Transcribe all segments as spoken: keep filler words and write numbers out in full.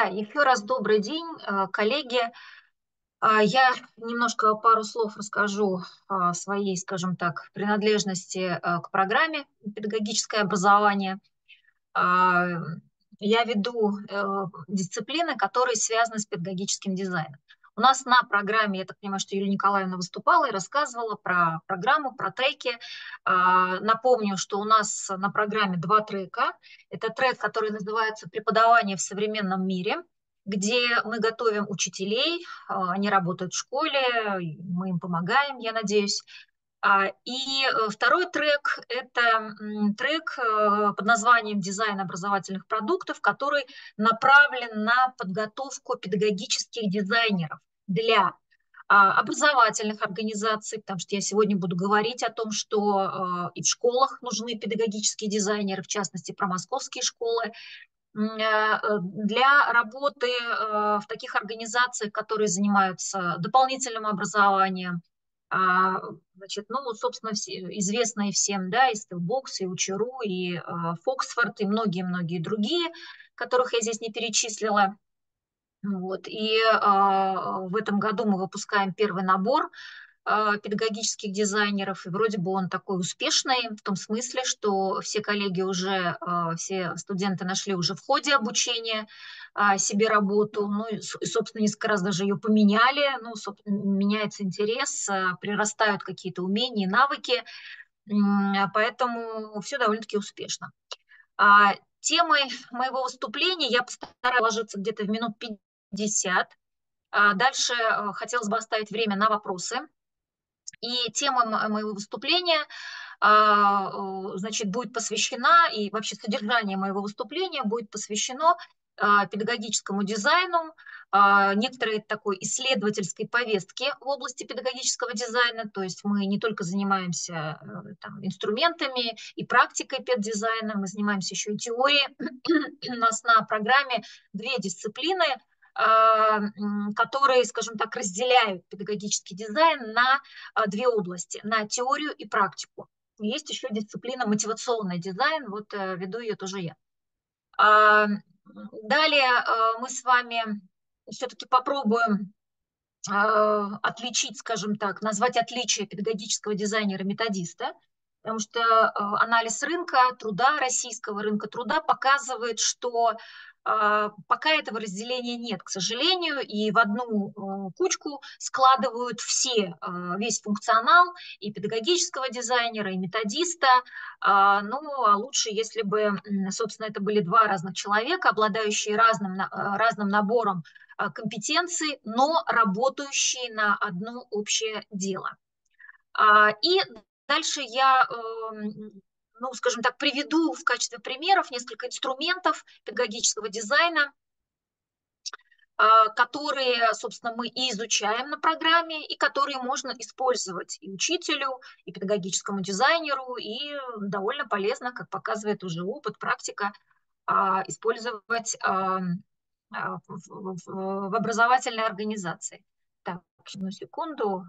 Еще раз добрый день, э, коллеги. А, Я немножко пару слов расскажу о своей, скажем так, принадлежности э, к программе «Педагогическое образование». А, Я веду э, дисциплины, которые связаны с педагогическим дизайном. У нас на программе, я так понимаю, что Юлия Николаевна выступала и рассказывала про программу, про треки. А, Напомню, что у нас на программе два трека. Это трек, который называется «Преподавание в современном мире», где мы готовим учителей, а, они работают в школе, мы им помогаем, я надеюсь. А, И э, второй трек – это м, трек э, под названием «Дизайн образовательных продуктов», который направлен на подготовку педагогических дизайнеров для а, образовательных организаций, потому что я сегодня буду говорить о том, что э, и в школах нужны педагогические дизайнеры, в частности, про московские школы, м, э, для работы э, в таких организациях, которые занимаются дополнительным образованием. А, Значит, ну вот, собственно, все, известные всем, да, и Skillbox, и Учеру, и Фоксфорд, и многие-многие другие, которых я здесь не перечислила. Вот. И а, в этом году мы выпускаем первый набор а, педагогических дизайнеров, и вроде бы он такой успешный, в том смысле, что все коллеги уже, а, все студенты нашли уже в ходе обучения а, себе работу, ну и, с- и, собственно, несколько раз даже ее поменяли, ну, соб- меняется интерес, а, прирастают какие-то умения, навыки, м, а поэтому все довольно-таки успешно. А, Темой моего выступления я постараюсь ложиться где-то в минут пятьдесят. А Дальше а, хотелось бы оставить время на вопросы. И тема моего выступления, а, э, значит, будет посвящена, и вообще содержание моего выступления будет посвящено а, педагогическому дизайну, а, некоторой такой исследовательской повестке в области педагогического дизайна. То есть мы не только занимаемся э, там, инструментами и практикой педдизайна, мы занимаемся еще и теорией. У нас на программе две дисциплины, а, которые, скажем так, разделяют педагогический дизайн на а, две области, на теорию и практику. Есть еще дисциплина мотивационный дизайн, вот э, веду ее тоже я. А, Далее э, мы с вами все-таки попробуем э, отличить, скажем так, назвать отличие педагогического дизайнера и методиста, потому что э, анализ рынка труда, российского рынка труда показывает, что э, пока этого разделения нет, к сожалению, и в одну э, кучку складывают все, э, весь функционал и педагогического дизайнера, и методиста. А, ну, а лучше, если бы, собственно, это были два разных человека, обладающие разным, э, разным набором компетенций, но работающие на одно общее дело. И дальше я, ну, скажем так, приведу в качестве примеров несколько инструментов педагогического дизайна, которые, собственно, мы и изучаем на программе, и которые можно использовать и учителю, и педагогическому дизайнеру, и довольно полезно, как показывает уже опыт, практика, использовать в, в, в образовательной организации. Так, одну секунду.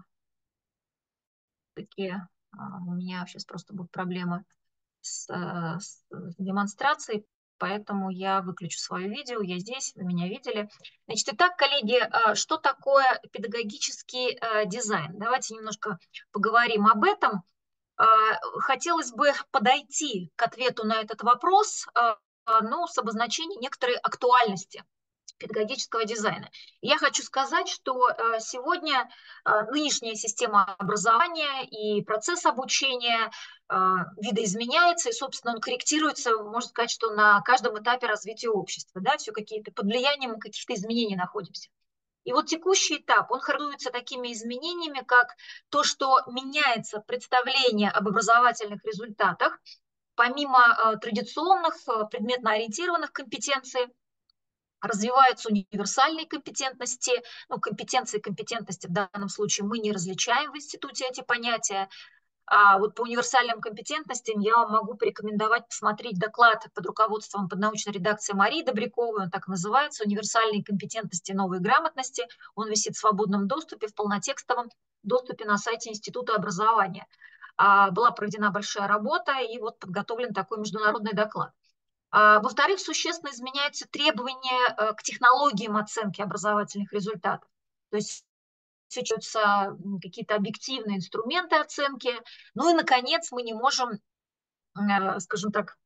Таки у меня сейчас просто будут проблемы с, с демонстрацией, поэтому я выключу свое видео. Я здесь, вы меня видели. Значит, итак, коллеги, что такое педагогический дизайн? Давайте немножко поговорим об этом. Хотелось бы подойти к ответу на этот вопрос, ну, с обозначением некоторой актуальности педагогического дизайна. И я хочу сказать, что сегодня нынешняя система образования и процесс обучения видоизменяется, и, собственно, он корректируется, можно сказать, что на каждом этапе развития общества, да, все какие-то под влиянием каких-то изменений находимся. И вот текущий этап, он характеризуется такими изменениями, как то, что меняется представление об образовательных результатах, помимо традиционных предметно-ориентированных компетенций, развиваются универсальные компетентности, ну, компетенции и компетентности в данном случае мы не различаем в институте эти понятия. А вот по универсальным компетентностям я вам могу порекомендовать посмотреть доклад под руководством под научной редакцией Марии Добряковой, он так называется «Универсальные компетентности новой грамотности». Он висит в свободном доступе, в полнотекстовом доступе на сайте Института образования. Была проведена большая работа, и вот подготовлен такой международный доклад. Во-вторых, существенно изменяются требования к технологиям оценки образовательных результатов. То есть учатся какие-то объективные инструменты оценки. Ну и, наконец, мы не можем, скажем так,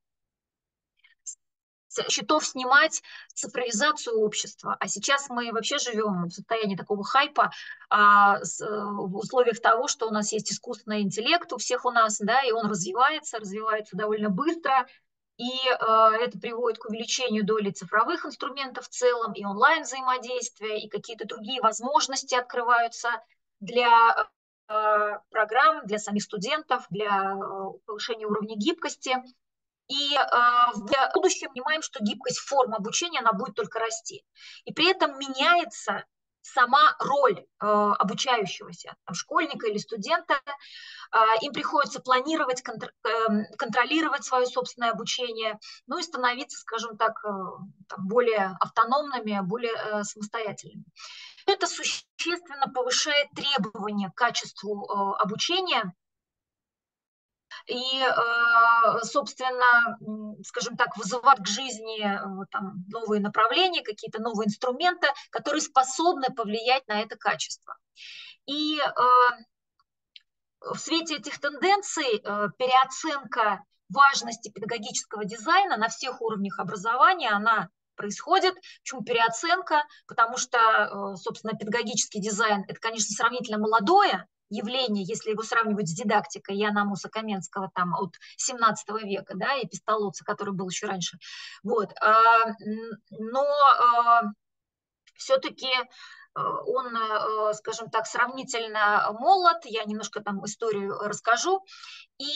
с счетов снимать цифровизацию общества. А сейчас мы вообще живем в состоянии такого хайпа а, с, в условиях того, что у нас есть искусственный интеллект у всех у нас, да, и он развивается, развивается довольно быстро. И э, это приводит к увеличению доли цифровых инструментов в целом, и онлайн-взаимодействия, и какие-то другие возможности открываются для э, программ, для самих студентов, для э, повышения уровня гибкости. И э, в будущем понимаем, что гибкость форм обучения, она будет только расти. И при этом меняется сама роль э, обучающегося, там, школьника или студента. Э, им приходится планировать, контр э, контролировать свое собственное обучение, ну и становиться, скажем так, э, там, более автономными, более э, самостоятельными. Это существенно повышает требования к качеству э, обучения. И, собственно, скажем так, вызывать к жизни там, новые направления, какие-то новые инструменты, которые способны повлиять на это качество. И в свете этих тенденций переоценка важности педагогического дизайна на всех уровнях образования, она происходит. Почему переоценка? Потому что, собственно, педагогический дизайн – это, конечно, сравнительно молодое явление, если его сравнивать с дидактикой Яна Амоса-Каменского там от семнадцатого века, да, и Пестолоца, который был еще раньше. Вот. Но все-таки он, скажем так, сравнительно молод, я немножко там историю расскажу, и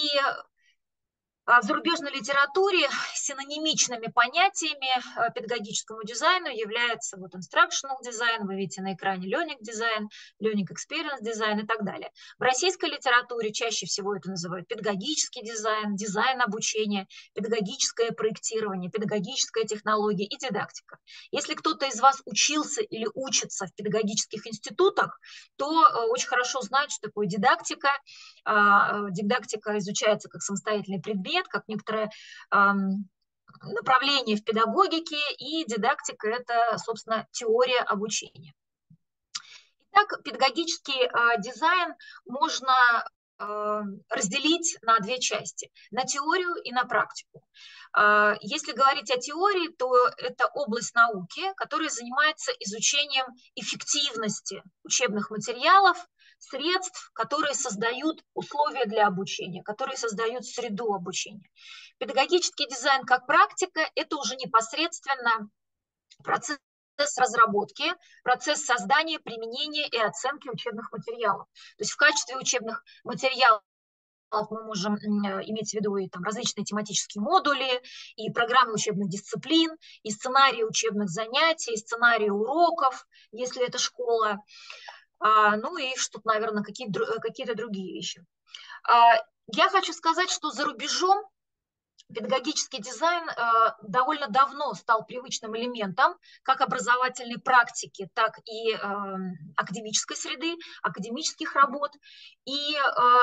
в зарубежной литературе синонимичными понятиями педагогическому дизайну является вот instructional design, вы видите на экране learning design, learning experience design и так далее. В российской литературе чаще всего это называют педагогический дизайн, дизайн обучения, педагогическое проектирование, педагогическая технология и дидактика. Если кто-то из вас учился или учится в педагогических институтах, то очень хорошо знает, что такое дидактика. Дидактика изучается как самостоятельный предмет, как некоторое эм, направление в педагогике, и дидактика – это, собственно, теория обучения. Итак, педагогический э, дизайн можно э, разделить на две части – на теорию и на практику. Э, если говорить о теории, то это область науки, которая занимается изучением эффективности учебных материалов, средств, которые создают условия для обучения, которые создают среду обучения. Педагогический дизайн как практика – это уже непосредственно процесс разработки, процесс создания, применения и оценки учебных материалов. То есть в качестве учебных материалов мы можем иметь в виду и там различные тематические модули, и программы учебных дисциплин, и сценарии учебных занятий, и сценарии уроков, если это школа. Ну и что-то, наверное, какие-то какие-то другие вещи. Я хочу сказать, что за рубежом педагогический дизайн довольно давно стал привычным элементом как образовательной практики, так и академической среды, академических работ. И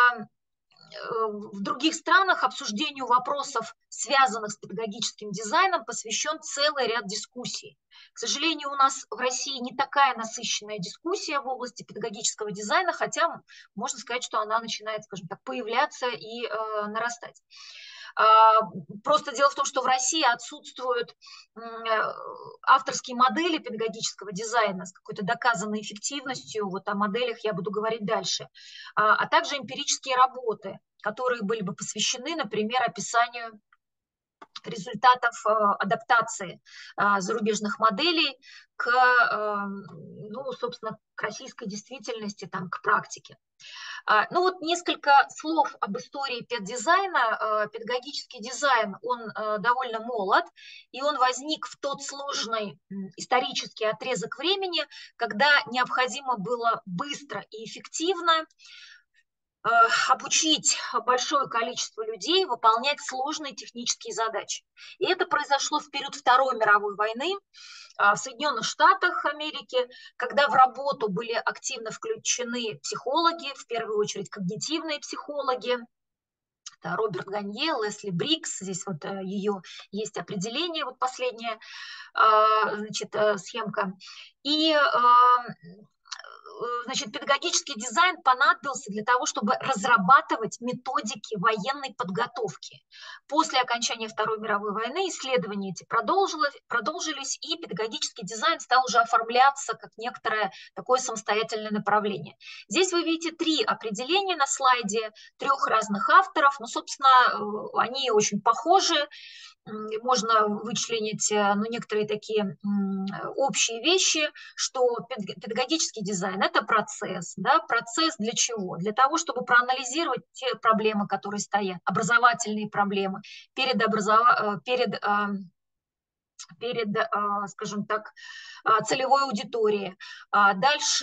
в других странах обсуждению вопросов, связанных с педагогическим дизайном, посвящен целый ряд дискуссий. К сожалению, у нас в России не такая насыщенная дискуссия в области педагогического дизайна, хотя можно сказать, что она начинает, скажем так, появляться и э, нарастать. Просто дело в том, что в России отсутствуют авторские модели педагогического дизайна с какой-то доказанной эффективностью, вот о моделях я буду говорить дальше, а также эмпирические работы, которые были бы посвящены, например, описанию результатов адаптации зарубежных моделей к, ну, собственно, к российской действительности, там, к практике. Ну вот несколько слов об истории педдизайна. Педагогический дизайн, он довольно молод, и он возник в тот сложный исторический отрезок времени, когда необходимо было быстро и эффективно обучить большое количество людей выполнять сложные технические задачи. И это произошло в период Второй мировой войны в Соединенных Штатах Америки, когда в работу были активно включены психологи, в первую очередь когнитивные психологи, Это Роберт Ганье, Лесли Брикс, здесь вот ее есть определение, вот последняя, значит, схемка. И значит, педагогический дизайн понадобился для того, чтобы разрабатывать методики военной подготовки. После окончания Второй мировой войны исследования эти продолжились, продолжились, и педагогический дизайн стал уже оформляться как некоторое такое самостоятельное направление. Здесь вы видите три определения на слайде, трех разных авторов. Ну, собственно, они очень похожи. Можно вычленить, ну, некоторые такие общие вещи, что педагогический дизайн – это процесс. Да? Процесс для чего? Для того, чтобы проанализировать те проблемы, которые стоят, образовательные проблемы, перед, образов... перед, перед скажем так, целевой аудиторией. Дальше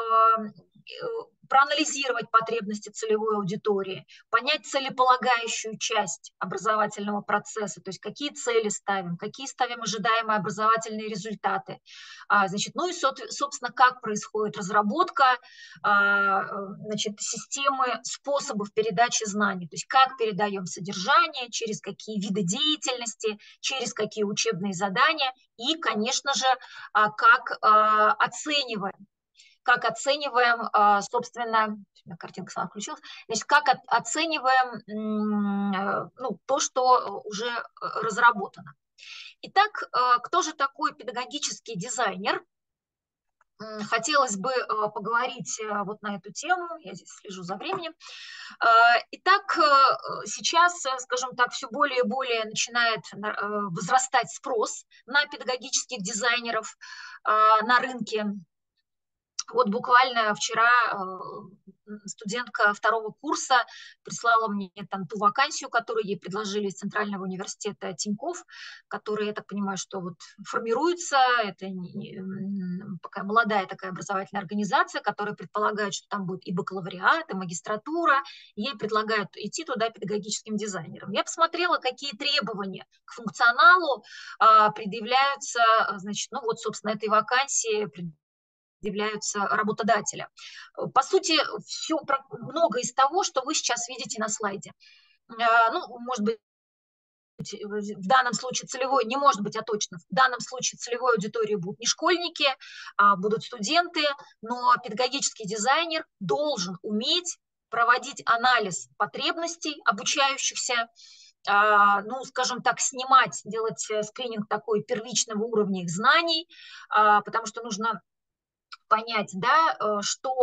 проанализировать потребности целевой аудитории, понять целеполагающую часть образовательного процесса, то есть какие цели ставим, какие ставим ожидаемые образовательные результаты. Значит, ну и, собственно, как происходит разработка, значит, системы способов передачи знаний, то есть как передаем содержание, через какие виды деятельности, через какие учебные задания и, конечно же, как оцениваем. Как оцениваем, собственно, картинка сама включилась, значит, как оцениваем ну, то, что уже разработано. Итак, кто же такой педагогический дизайнер? Хотелось бы поговорить вот на эту тему, я здесь слежу за временем. Итак, сейчас, скажем так, все более и более начинает возрастать спрос на педагогических дизайнеров на рынке. Вот буквально вчера студентка второго курса прислала мне там ту вакансию, которую ей предложили из Центрального университета Тинькофф, которая, я так понимаю, что вот формируется, это пока молодая такая образовательная организация, которая предполагает, что там будет и бакалавриат, и магистратура, ей предлагают идти туда педагогическим дизайнером. Я посмотрела, какие требования к функционалу предъявляются, значит, ну вот, собственно, этой вакансии являются работодателя. По сути, все, много из того, что вы сейчас видите на слайде. Ну, может быть, в данном случае целевой, не может быть, а точно, в данном случае целевой аудиторией будут не школьники, а будут студенты, но педагогический дизайнер должен уметь проводить анализ потребностей обучающихся, ну, скажем так, снимать, делать скрининг такой первичного уровня их знаний, потому что нужно понять, да,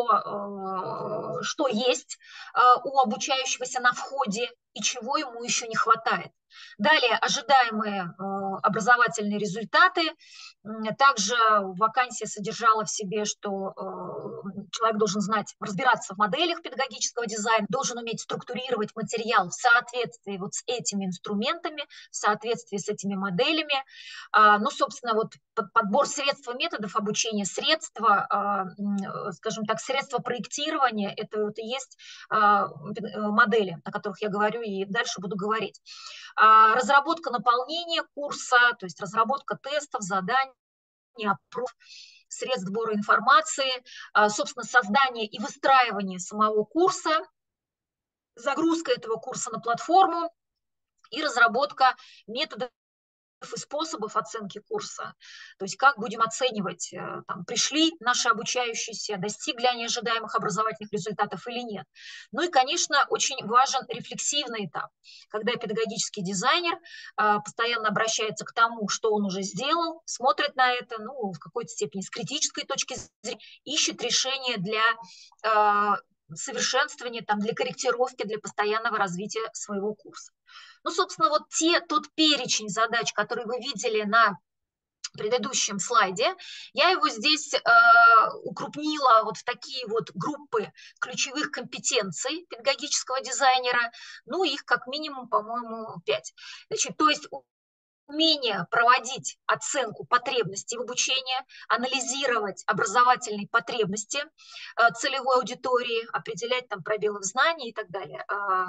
что, что есть у обучающегося на входе и чего ему еще не хватает. Далее ожидаемые образовательные результаты. Также вакансия содержала в себе, что человек должен знать, разбираться в моделях педагогического дизайна, должен уметь структурировать материал в соответствии вот с этими инструментами, в соответствии с этими моделями. Ну, собственно, вот подбор средств и методов обучения, средства, скажем так, средства проектирования, это вот и есть модели, о которых я говорю и дальше буду говорить. Разработка наполнения курса, то есть разработка тестов, заданий, опросов, средств сбора информации, собственно, создание и выстраивание самого курса, загрузка этого курса на платформу и разработка методов и способов оценки курса, то есть как будем оценивать, там, пришли наши обучающиеся, достигли они ожидаемых образовательных результатов или нет. Ну и, конечно, очень важен рефлексивный этап, когда педагогический дизайнер э, постоянно обращается к тому, что он уже сделал, смотрит на это, ну, в какой-то степени с критической точки зрения, ищет решение для э, совершенствования, там, для корректировки, для постоянного развития своего курса. Ну, собственно, вот те, тот перечень задач, которые вы видели на предыдущем слайде, я его здесь э, укрупнила вот в такие вот группы ключевых компетенций педагогического дизайнера, ну, их как минимум, по-моему, пять. Значит, то есть умение проводить оценку потребностей в обучении, анализировать образовательные потребности э, целевой аудитории, определять там пробелы в знании и так далее,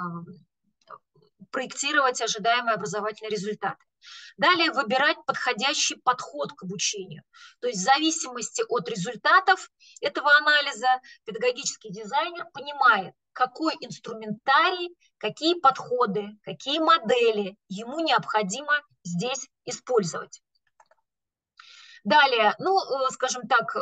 проектировать ожидаемые образовательные результаты. Далее выбирать подходящий подход к обучению. То есть в зависимости от результатов этого анализа педагогический дизайнер понимает, какой инструментарий, какие подходы, какие модели ему необходимо здесь использовать. Далее, ну, скажем так,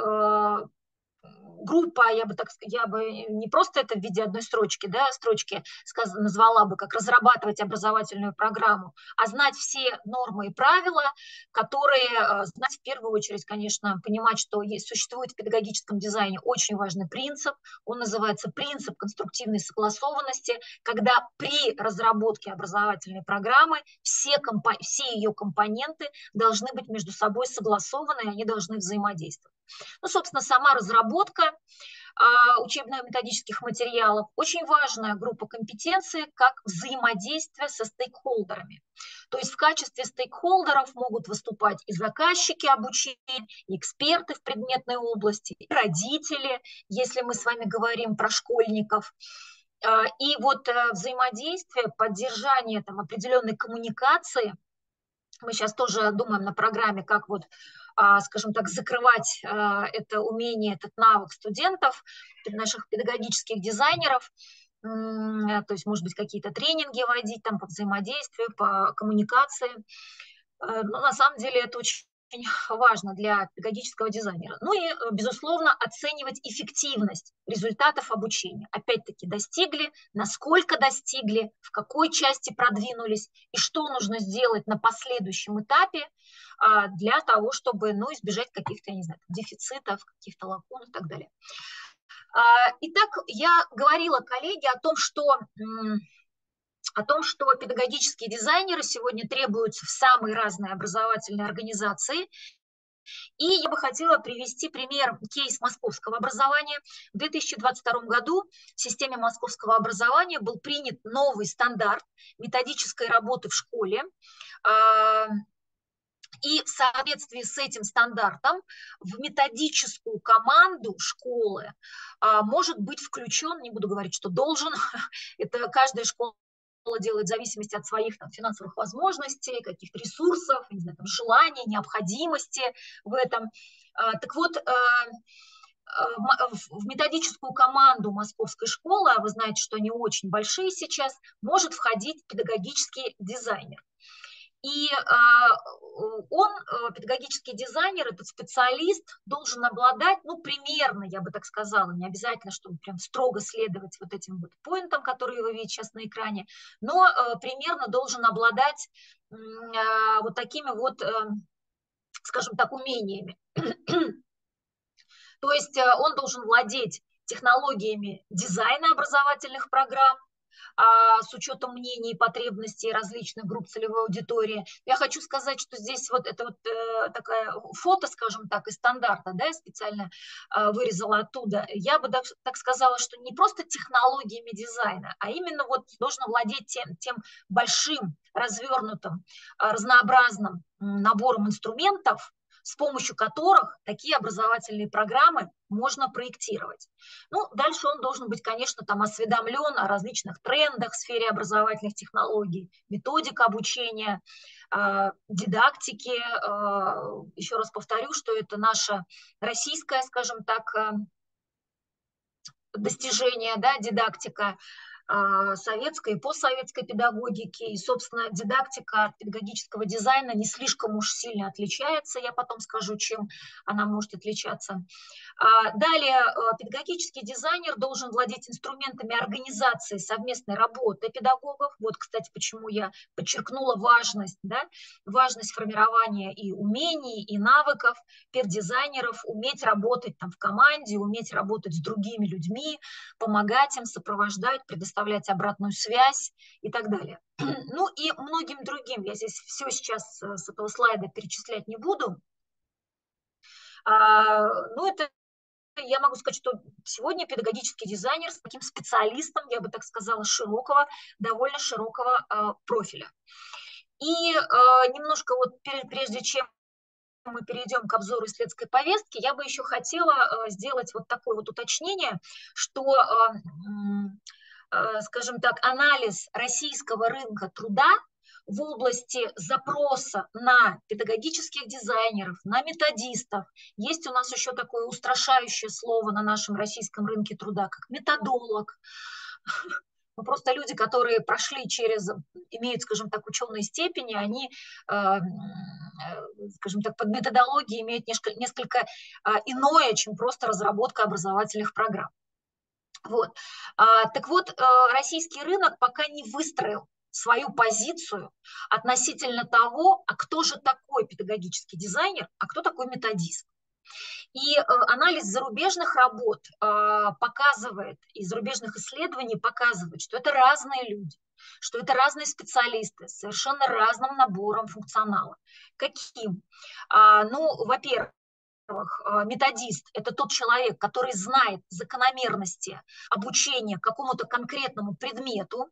группа, я бы так я бы не просто это в виде одной строчки, да, строчки сказ, назвала бы, как разрабатывать образовательную программу, а знать все нормы и правила, которые, знать в первую очередь, конечно, понимать, что есть, существует в педагогическом дизайне очень важный принцип, он называется принцип конструктивной согласованности, когда при разработке образовательной программы все, компо, все ее компоненты должны быть между собой согласованы, и они должны взаимодействовать. Ну, собственно, сама разработка а, учебно-методических материалов очень важная группа компетенций, как взаимодействие со стейкхолдерами. То есть в качестве стейкхолдеров могут выступать и заказчики обучения, и эксперты в предметной области, и родители, если мы с вами говорим про школьников. И вот взаимодействие, поддержание там, определенной коммуникации, мы сейчас тоже думаем на программе, как вот, скажем так, закрывать это умение, этот навык студентов, наших педагогических дизайнеров, то есть, может быть, какие-то тренинги вводить там по взаимодействию, по коммуникации. Но на самом деле это очень важно для педагогического дизайнера. Ну и, безусловно, оценивать эффективность результатов обучения. Опять-таки, достигли, насколько достигли, в какой части продвинулись и что нужно сделать на последующем этапе для того, чтобы, ну, избежать каких-то, я не знаю, дефицитов, каких-то лакун и так далее. Итак, я говорила коллеге о том, что... о том, что педагогические дизайнеры сегодня требуются в самые разные образовательные организации. И я бы хотела привести пример, кейс московского образования. В две тысячи двадцать втором году в системе московского образования был принят новый стандарт методической работы в школе. И в соответствии с этим стандартом в методическую команду школы может быть включен, не буду говорить, что должен, это каждая школа делает в зависимости от своих там, финансовых возможностей, каких-то ресурсов, не знаю, там, желаний, необходимости в этом. Так вот, в методическую команду московской школы, а вы знаете, что они очень большие сейчас, может входить педагогический дизайнер. И он, педагогический дизайнер, этот специалист, должен обладать, ну, примерно, я бы так сказала, не обязательно, чтобы прям строго следовать вот этим вот поинтам, которые вы видите сейчас на экране, но примерно должен обладать вот такими вот, скажем так, умениями. То есть он должен владеть технологиями дизайна образовательных программ, с учетом мнений и потребностей различных групп целевой аудитории. Я хочу сказать, что здесь вот это вот э, такая фото, скажем так, из стандарта, да, я специально э, вырезала оттуда. Я бы так, так сказала, что не просто технологиями дизайна, а именно вот должен владеть тем, тем большим, развернутым, разнообразным набором инструментов, с помощью которых такие образовательные программы можно проектировать. Ну, дальше он должен быть, конечно, там осведомлен о различных трендах в сфере образовательных технологий, методик обучения, э, дидактики. Э, еще раз повторю, что это наше российское, скажем так, э, достижение, да, дидактика советской и постсоветской педагогики, и, собственно, дидактика от педагогического дизайна не слишком уж сильно отличается, я потом скажу, чем она может отличаться. Далее, педагогический дизайнер должен владеть инструментами организации совместной работы педагогов. Вот, кстати, почему я подчеркнула важность, да, важность формирования и умений, и навыков педдизайнеров, уметь работать там в команде, уметь работать с другими людьми, помогать им, сопровождать, предоставлять оставлять обратную связь и так далее. Ну и многим другим. Я здесь все сейчас с этого слайда перечислять не буду. А, ну это я могу сказать, что сегодня педагогический дизайнер с таким специалистом, я бы так сказала, широкого, довольно широкого а, профиля. И а, немножко вот прежде чем мы перейдем к обзору исследовательской повестки, я бы еще хотела а, сделать вот такое вот уточнение, что а, скажем так, анализ российского рынка труда в области запроса на педагогических дизайнеров, на методистов. Есть у нас еще такое устрашающее слово на нашем российском рынке труда, как методолог. Ну, просто люди, которые прошли через, имеют, скажем так, ученые степени, они, э, скажем так, под методологией имеют несколько, несколько иное, чем просто разработка образовательных программ. Вот. Так вот, российский рынок пока не выстроил свою позицию относительно того, а кто же такой педагогический дизайнер, а кто такой методист. И анализ зарубежных работ показывает, и зарубежных исследований показывает, что это разные люди, что это разные специалисты с совершенно разным набором функционала. Каким? Ну, во-первых, методист – это тот человек, который знает закономерности обучения какому-то конкретному предмету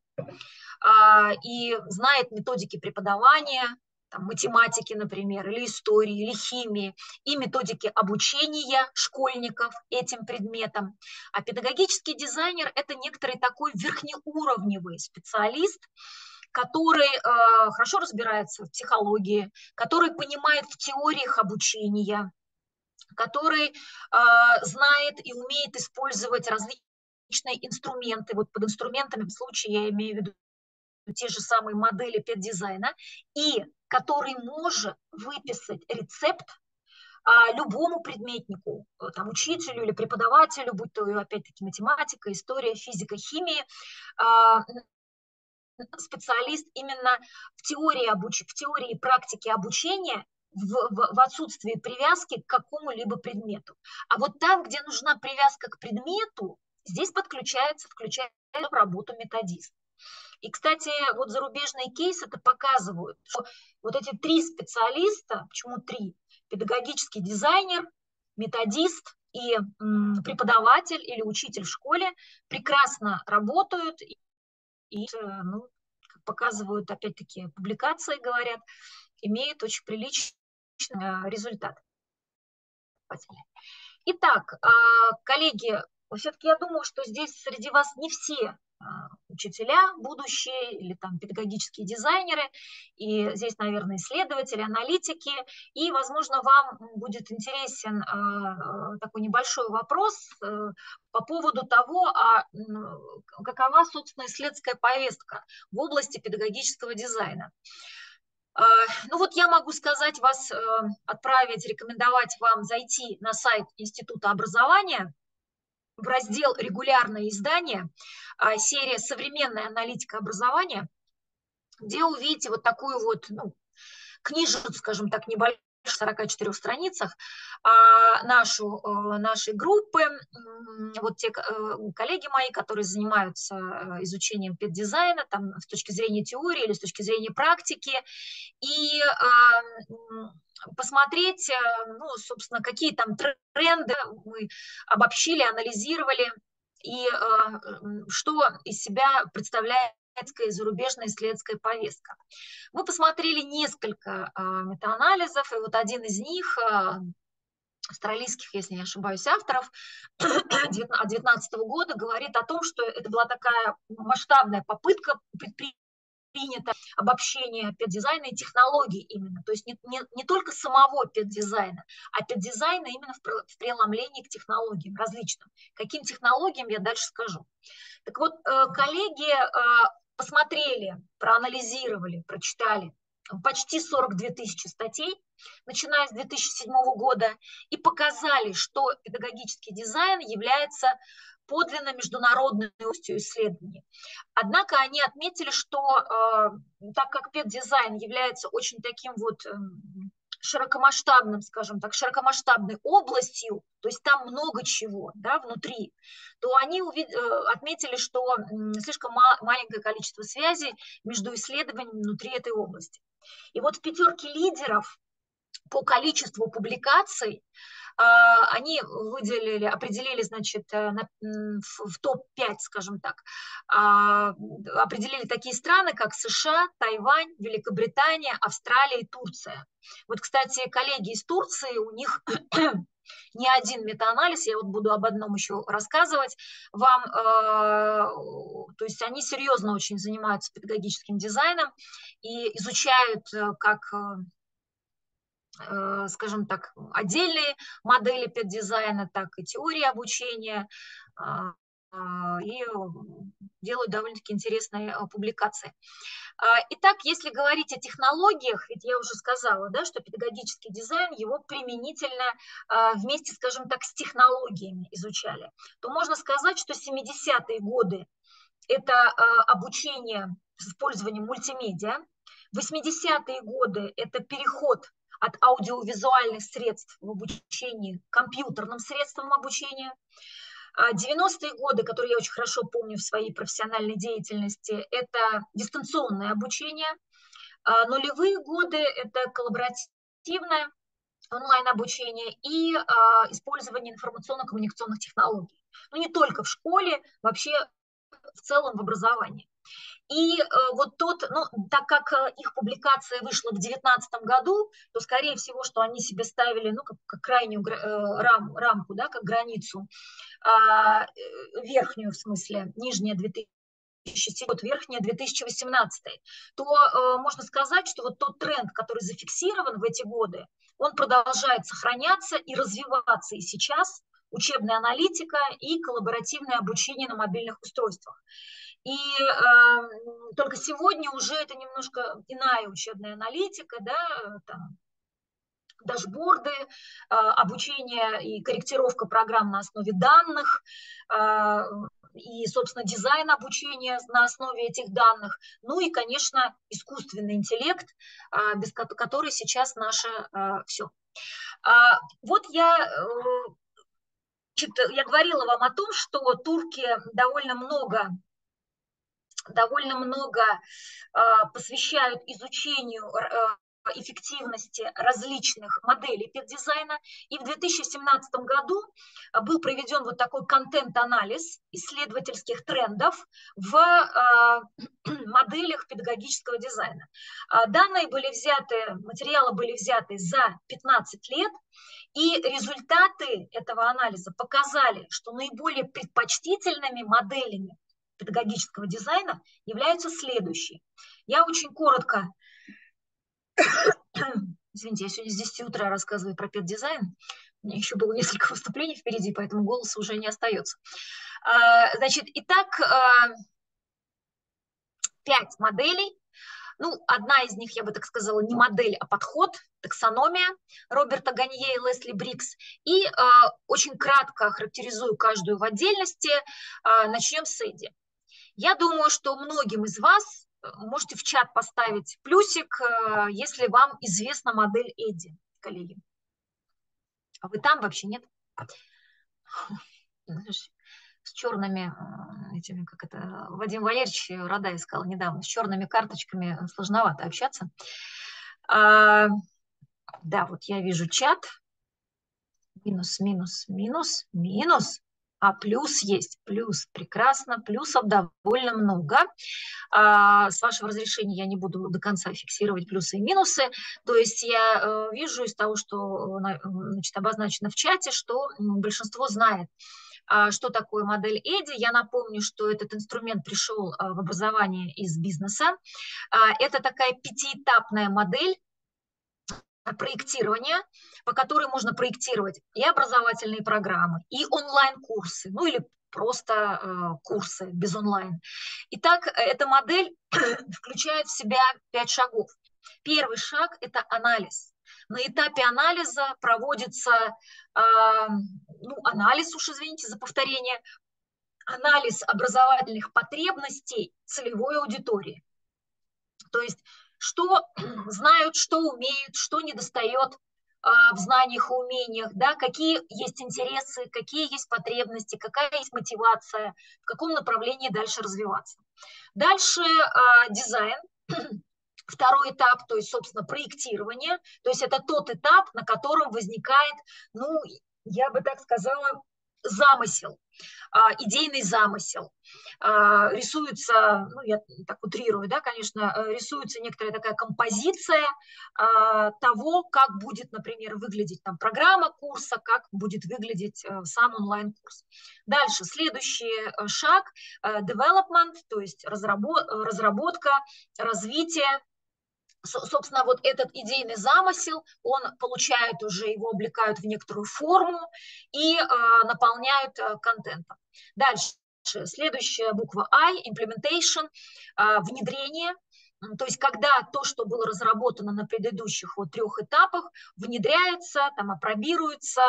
и знает методики преподавания, там, математики, например, или истории, или химии, и методики обучения школьников этим предметам. А педагогический дизайнер – это некоторый такой верхнеуровневый специалист, который э, хорошо разбирается в психологии, который понимает в теориях обучения, который э, знает и умеет использовать различные инструменты. Вот под инструментами в случае я имею в виду те же самые модели педдизайна, и который может выписать рецепт а, любому предметнику, там, учителю или преподавателю, будь то, опять-таки, математика, история, физика, химия, а, специалист именно в теории, обуч... в теории и практике обучения, в, в, в отсутствии привязки к какому-либо предмету. А вот там, где нужна привязка к предмету, здесь подключается, включается в работу методист. И, кстати, вот зарубежные кейсы это показывают, что вот эти три специалиста, почему три? Педагогический дизайнер, методист и м, преподаватель или учитель в школе прекрасно работают и, и ну, как показывают, опять-таки, публикации, говорят, имеют очень приличный результат. Итак, коллеги, все-таки я думаю, что здесь среди вас не все учителя будущие или там педагогические дизайнеры, и здесь, наверное, исследователи, аналитики, и, возможно, вам будет интересен э, такой небольшой вопрос э, по поводу того, а, какова, собственно, исследовательская повестка в области педагогического дизайна. Ну вот я могу сказать, вас отправить, рекомендовать вам зайти на сайт Института образования, в раздел «Регулярные издания», серия «Современная аналитика образования», где увидите вот такую вот ну, книжечку, скажем так, небольшую, в сорока четырёх страницах, нашу, нашей группы, вот те коллеги мои, которые занимаются изучением педдизайна, там, с точки зрения теории или с точки зрения практики, и посмотреть, ну, собственно, какие там тренды мы обобщили, анализировали, и что из себя представляет зарубежная исследовательская повестка. Мы посмотрели несколько метаанализов, и вот один из них, австралийских, если не ошибаюсь, авторов, от две тысячи девятнадцатого года, говорит о том, что это была такая масштабная попытка предпринята принято обобщение педдизайна и технологий именно, то есть не, не, не только самого педдизайна, а педдизайна именно в, в преломлении к технологиям различным. Каким технологиям я дальше скажу. Так вот, коллеги посмотрели, проанализировали, прочитали почти сорок две тысячи статей, начиная с две тысячи седьмого года, и показали, что педагогический дизайн является подлинно международной областью исследований. Однако они отметили, что э, так как педдизайн является очень таким вот э, широкомасштабным, скажем так, широкомасштабной областью, то есть там много чего, да, внутри, то они увид... отметили, что слишком маленькое количество связей между исследованиями внутри этой области. И вот в пятерке лидеров по количеству публикаций они выделили, определили, значит, в топ пять, скажем так, определили такие страны, как США, Тайвань, Великобритания, Австралия и Турция. Вот, кстати, коллеги из Турции, у них не один метаанализ, я вот буду об одном еще рассказывать вам, то есть они серьезно очень занимаются педагогическим дизайном и изучают, как, скажем так, отдельные модели педдизайна, так и теории обучения, и делают довольно-таки интересные публикации. Итак, если говорить о технологиях, ведь я уже сказала, да, что педагогический дизайн, его применительно вместе, скажем так, с технологиями изучали, то можно сказать, что семидесятые годы – это обучение с использованием мультимедиа, восьмидесятые годы – это переход от аудиовизуальных средств в обучении к компьютерным средствам обучения. девяностые годы, которые я очень хорошо помню в своей профессиональной деятельности, это дистанционное обучение. Нулевые годы – это коллаборативное онлайн-обучение и использование информационно-коммуникационных технологий. Но не только в школе, вообще в целом в образовании. И э, вот тот, ну, так как их публикация вышла в две тысячи девятнадцатом году, то, скорее всего, что они себе ставили, ну, как, как крайнюю э, рам, рамку, да, как границу, э, верхнюю, в смысле, нижняя две тысячи седьмой год, верхняя две тысячи восемнадцатый, то э, можно сказать, что вот тот тренд, который зафиксирован в эти годы, он продолжает сохраняться и развиваться и сейчас, учебная аналитика и коллаборативное обучение на мобильных устройствах. И э, только сегодня уже это немножко иная учебная аналитика, да, там, дашборды, э, обучение и корректировка программ на основе данных, э, и, собственно, дизайн обучения на основе этих данных, ну и, конечно, искусственный интеллект, э, без который сейчас наше э, все. А, вот я... Э, я говорила вам о том, что турки довольно много довольно много э, посвящают изучению э, эффективности различных моделей педдизайна. И в две тысячи семнадцатом году был проведен вот такой контент-анализ исследовательских трендов в э, моделях педагогического дизайна. Данные были взяты, материалы были взяты за пятнадцать лет, и результаты этого анализа показали, что наиболее предпочтительными моделями педагогического дизайна являются следующие. Я очень коротко, извините, я сегодня с десяти утра рассказываю про педдизайн, у меня еще было несколько выступлений впереди, поэтому голоса уже не остается. Значит, итак, пять моделей. Ну, одна из них, я бы так сказала, не модель, а подход, таксономия Роберта Ганье и Лесли Брикс. И э, очень кратко характеризую каждую в отдельности. Э, начнем с Эдди. Я думаю, что многим из вас можете в чат поставить плюсик, если вам известна модель Эдди, коллеги. А вы там вообще нет? С черными этими, как это, Вадим Валерьевич Рода искал недавно, с черными карточками сложновато общаться. А, да, вот я вижу чат. Минус, минус, минус, минус. А плюс есть, плюс, прекрасно, плюсов довольно много. А, с вашего разрешения я не буду до конца фиксировать плюсы и минусы. То есть я э, вижу из того, что значит, обозначено в чате, что большинство знает, а, что такое модель Эдди. Я напомню, что этот инструмент пришел а, в образование из бизнеса. А, это такая пятиэтапная модель проектирования, по которой можно проектировать и образовательные программы, и онлайн-курсы, ну или просто э, курсы без онлайн. Итак, эта модель включает в себя пять шагов. Первый шаг – это анализ. На этапе анализа проводится, э, ну, анализ, уж извините за повторение, анализ образовательных потребностей целевой аудитории. То есть что знают, что умеют, что недостает а, в знаниях и умениях, да, какие есть интересы, какие есть потребности, какая есть мотивация, в каком направлении дальше развиваться. Дальше а, дизайн, второй этап, то есть, собственно, проектирование, то есть это тот этап, на котором возникает, ну, я бы так сказала, замысел, идейный замысел. Рисуется, ну, я так утрирую, да, конечно, рисуется некоторая такая композиция того, как будет, например, выглядеть там программа курса, как будет выглядеть сам онлайн-курс. Дальше, следующий шаг – development, то есть разработка, развитие. Собственно, вот этот идейный замысел, он получает уже, его облекают в некоторую форму и э, наполняют э, контентом. Дальше, следующая буква I, implementation, внедрение. То есть когда то, что было разработано на предыдущих вот трех этапах, внедряется, там, апробируется,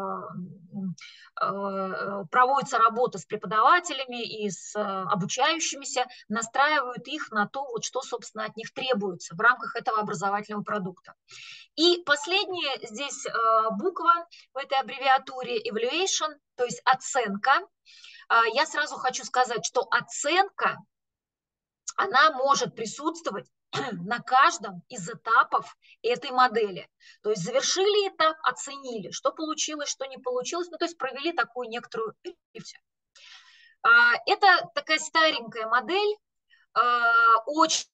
проводится работа с преподавателями и с обучающимися, настраивают их на то, вот, что, собственно, от них требуется в рамках этого образовательного продукта. И последняя здесь буква в этой аббревиатуре evaluation, то есть оценка. Я сразу хочу сказать, что оценка, она может присутствовать на каждом из этапов этой модели. То есть завершили этап, оценили, что получилось, что не получилось, ну то есть провели такую некоторую ревизию. Это такая старенькая модель, очень,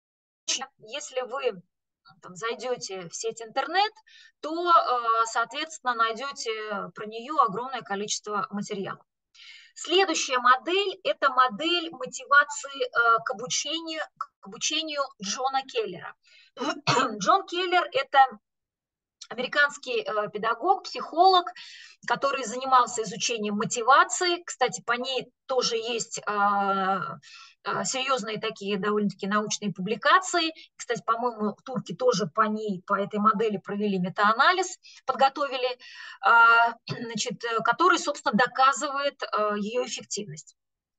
если вы там, зайдете в сеть интернет, то, соответственно, найдете про нее огромное количество материалов. Следующая модель – это модель мотивации э, к обучению, к обучению Джона Келлера. Джон Келлер – это американский э, педагог, психолог, который занимался изучением мотивации. Кстати, по ней тоже есть э, э, серьезные такие довольно-таки научные публикации. Кстати, по-моему, турки тоже по ней, по этой модели провели метаанализ, подготовили, э, значит, который, собственно, доказывает э, ее эффективность.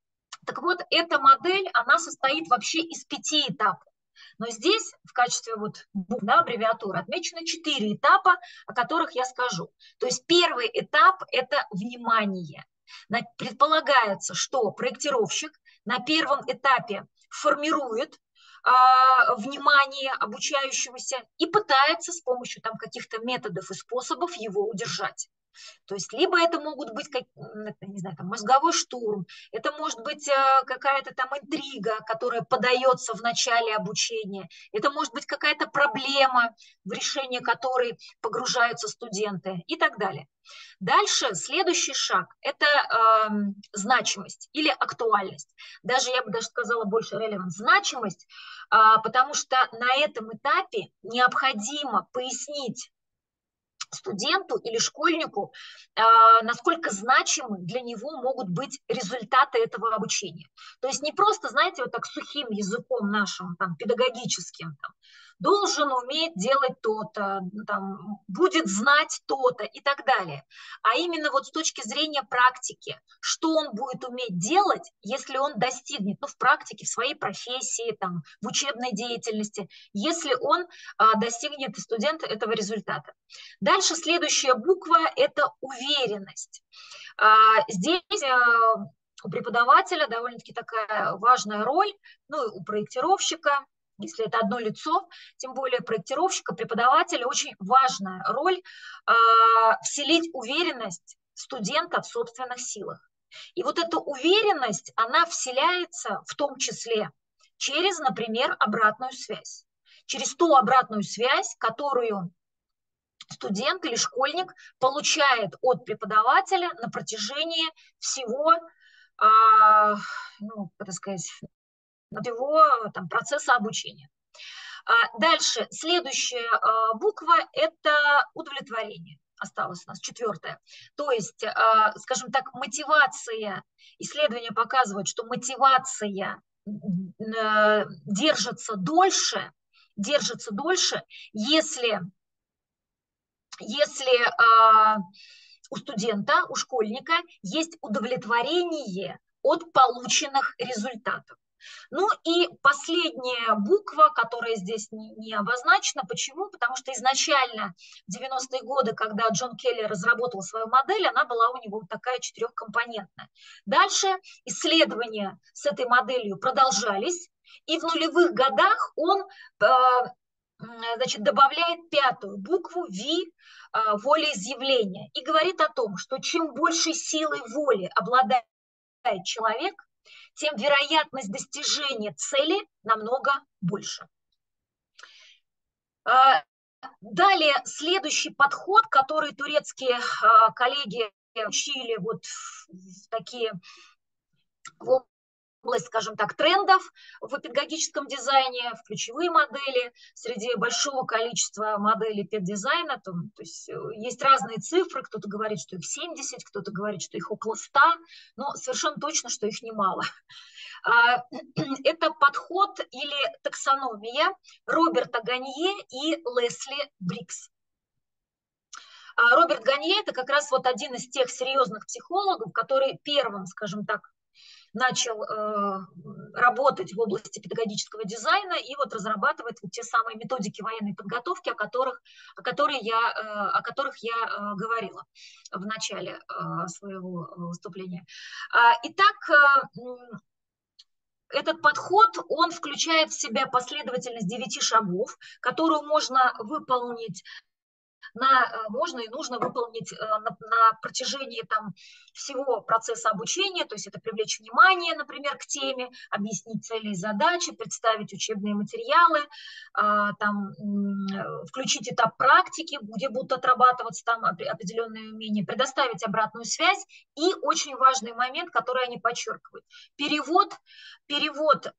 Так вот, эта модель, она состоит вообще из пяти этапов. Но здесь в качестве вот, да, аббревиатуры отмечено четыре этапа, о которых я скажу. То есть первый этап – это внимание. Предполагается, что проектировщик на первом этапе формирует э, внимание обучающегося и пытается с помощью там, каких-то методов и способов его удержать. То есть либо это могут быть, как, не знаю, там, мозговой штурм, это может быть какая-то там интрига, которая подается в начале обучения, это может быть какая-то проблема, в решение которой погружаются студенты и так далее. Дальше следующий шаг – это э, значимость или актуальность. Даже, я бы даже сказала, больше релевант значимость, э, потому что на этом этапе необходимо пояснить студенту или школьнику, насколько значимы для него могут быть результаты этого обучения. То есть не просто, знаете, вот так сухим языком нашим, там, педагогическим, там, должен уметь делать то-то, там, будет знать то-то и так далее. А именно вот с точки зрения практики, что он будет уметь делать, если он достигнет, ну, в практике, в своей профессии, там, в учебной деятельности, если он а, достигнет, студент, этого результата. Дальше следующая буква – это уверенность. А, здесь а, у преподавателя довольно-таки такая важная роль, ну, и у проектировщика, если это одно лицо, тем более проектировщика, преподавателя, очень важная роль э, вселить уверенность студента в собственных силах. И вот эта уверенность, она вселяется в том числе через, например, обратную связь. Через ту обратную связь, которую студент или школьник получает от преподавателя на протяжении всего, э, ну, так сказать, всего там, процесса обучения. Дальше, следующая буква – это удовлетворение. Осталось у нас четвертое. То есть, скажем так, мотивация, исследования показывают, что мотивация держится дольше, держится дольше, если, если у студента, у школьника есть удовлетворение от полученных результатов. Ну и последняя буква, которая здесь не, не обозначена. Почему? Потому что изначально в девяностые годы, когда Джон Келлер разработал свою модель, она была у него такая четырехкомпонентная. Дальше исследования с этой моделью продолжались, и в нулевых годах он э, значит, добавляет пятую букву V, э, волеизъявления, и говорит о том, что чем большей силой воли обладает человек, тем вероятность достижения цели намного больше. Далее, следующий подход, который турецкие коллеги учили вот в такие область, скажем так, трендов в педагогическом дизайне, в ключевые модели, среди большого количества моделей педдизайна. То, то есть есть разные цифры, кто-то говорит, что их семьдесят, кто-то говорит, что их около ста, но совершенно точно, что их немало. Это подход или таксономия Роберта Ганье и Лесли Брикс. Роберт Ганье – это как раз вот один из тех серьезных психологов, который первым, скажем так, начал э, работать в области педагогического дизайна и вот разрабатывает вот те самые методики военной подготовки, о которых, о которых я, э, о которых я э, говорила в начале э, своего выступления. Итак, э, этот подход, он включает в себя последовательность девяти шагов, которую можно выполнить На, можно и нужно выполнить на, на протяжении там, всего процесса обучения, то есть это привлечь внимание, например, к теме, объяснить цели и задачи, представить учебные материалы, там, включить этап практики, где будут отрабатываться там определенные умения, предоставить обратную связь и очень важный момент, который они подчеркивают, перевод, перевод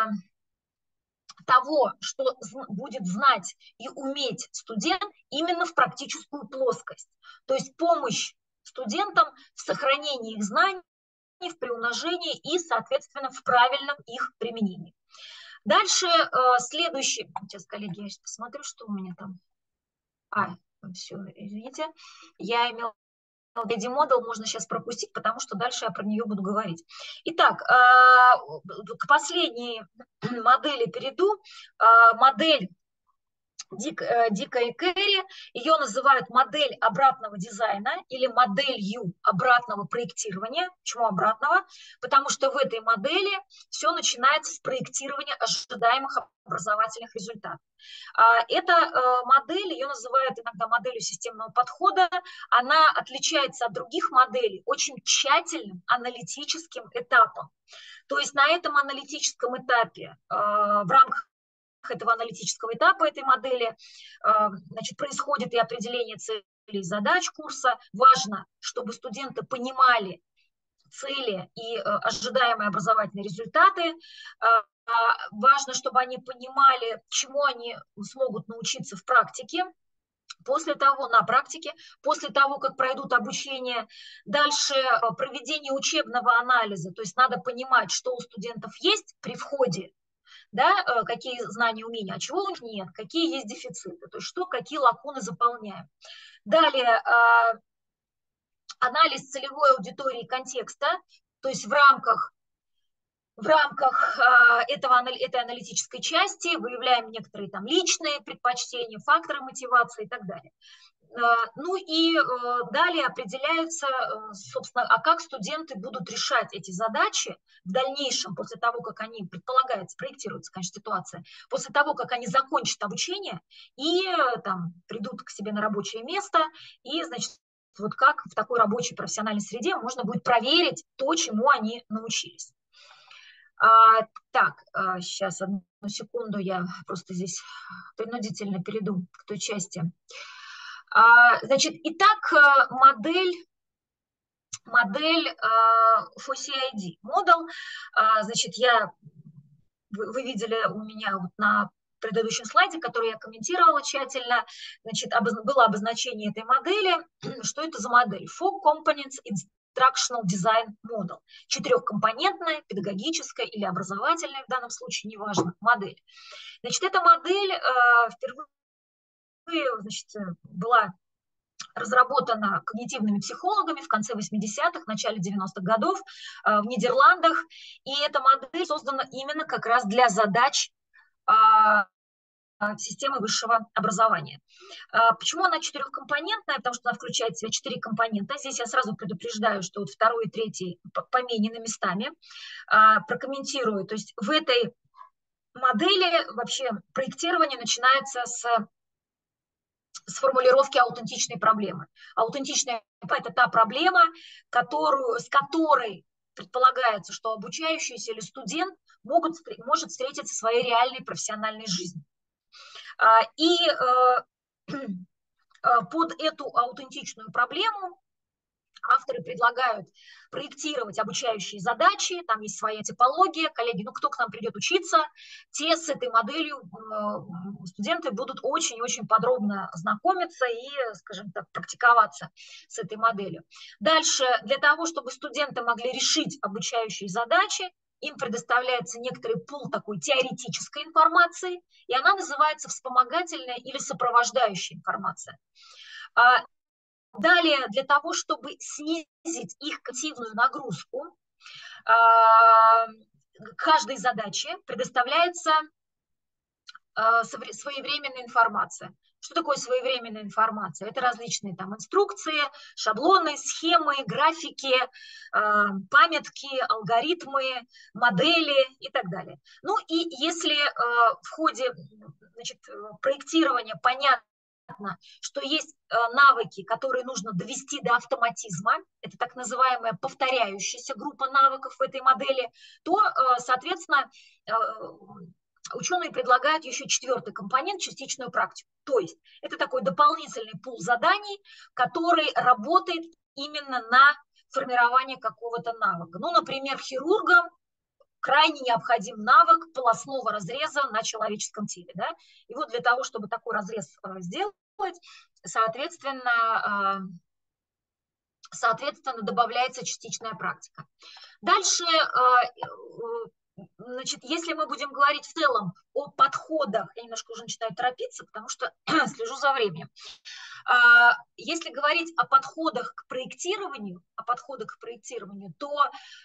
того, что будет знать и уметь студент именно в практическую плоскость. То есть помощь студентам в сохранении их знаний, в приумножении и, соответственно, в правильном их применении. Дальше следующий. Сейчас, коллеги, я сейчас посмотрю, что у меня там. А, все, извините. Я имела Модел можно сейчас пропустить, потому что дальше я про нее буду говорить. Итак, к последней модели перейду. Модель Дика и Керри, ее называют модель обратного дизайна или моделью обратного проектирования. Почему обратного? Потому что в этой модели все начинается с проектирования ожидаемых образовательных результатов. Эта модель, ее называют иногда моделью системного подхода, она отличается от других моделей очень тщательным аналитическим этапом. То есть на этом аналитическом этапе в рамках этого аналитического этапа этой модели значит, происходит и определение целей и задач курса. Важно, чтобы студенты понимали цели и ожидаемые образовательные результаты. Важно, чтобы они понимали, чему они смогут научиться в практике. После того, на практике, после того, как пройдут обучение, дальше проведение учебного анализа, то есть надо понимать, что у студентов есть при входе, да, какие знания, умения, а чего у них нет, какие есть дефициты, то есть что, какие лакуны заполняем. Далее анализ целевой аудитории контекста, то есть в рамках, в рамках этого, этой аналитической части выявляем некоторые там личные предпочтения, факторы мотивации и так далее. Ну и далее определяется, собственно, а как студенты будут решать эти задачи в дальнейшем, после того, как они, предполагается, проектируется, конечно, ситуация, после того, как они закончат обучение и там придут к себе на рабочее место, и, значит, вот как в такой рабочей профессиональной среде можно будет проверить то, чему они научились. А, так, сейчас, одну секунду, я просто здесь принудительно перейду к той части. Значит, итак, модель, модель эф о си ай ди, Model, значит, я, вы, вы видели у меня вот на предыдущем слайде, который я комментировала тщательно, значит, обоз, было обозначение этой модели, что это за модель? Four Components Instructional Design Model, четырехкомпонентная, педагогическая или образовательная, в данном случае, неважно, модель. Значит, эта модель э, впервые Значит, была разработана когнитивными психологами в конце восьмидесятых, в начале девяностых годов в Нидерландах. И эта модель создана именно как раз для задач системы высшего образования. Почему она четырехкомпонентная? Потому что она включает в себя четыре компонента. Здесь я сразу предупреждаю, что вот второй и третий поменены местами. Прокомментирую. То есть в этой модели вообще проектирование начинается с с формулировки аутентичной проблемы. Аутентичная – это та проблема, которую, с которой предполагается, что обучающийся или студент могут, может встретиться в своей реальной профессиональной жизни. И под эту аутентичную проблему Авторы предлагают проектировать обучающие задачи, там есть своя типология, коллеги, ну кто к нам придет учиться, те с этой моделью, э, студенты будут очень-очень подробно знакомиться и, скажем так, практиковаться с этой моделью. Дальше, для того, чтобы студенты могли решить обучающие задачи, им предоставляется некоторый пул такой теоретической информации, и она называется вспомогательная или сопровождающая информация. Далее, для того, чтобы снизить их когнитивную нагрузку, к каждой задаче предоставляется своевременная информация. Что такое своевременная информация? Это различные там инструкции, шаблоны, схемы, графики, памятки, алгоритмы, модели и так далее. Ну и если в ходе, значит, проектирования понятно, что есть навыки, которые нужно довести до автоматизма, это так называемая повторяющаяся группа навыков в этой модели, то, соответственно, ученые предлагают еще четвертый компонент – частичную практику. То есть это такой дополнительный пул заданий, который работает именно на формирование какого-то навыка. Ну, например, хирургам крайне необходим навык полостного разреза на человеческом теле. Да? И вот для того, чтобы такой разрез сделать, соответственно, соответственно, добавляется частичная практика. Дальше, значит, если мы будем говорить в целом о подходах, я немножко уже начинаю торопиться, потому что слежу за временем. Если говорить о подходах к проектированию, о подходах к проектированию, то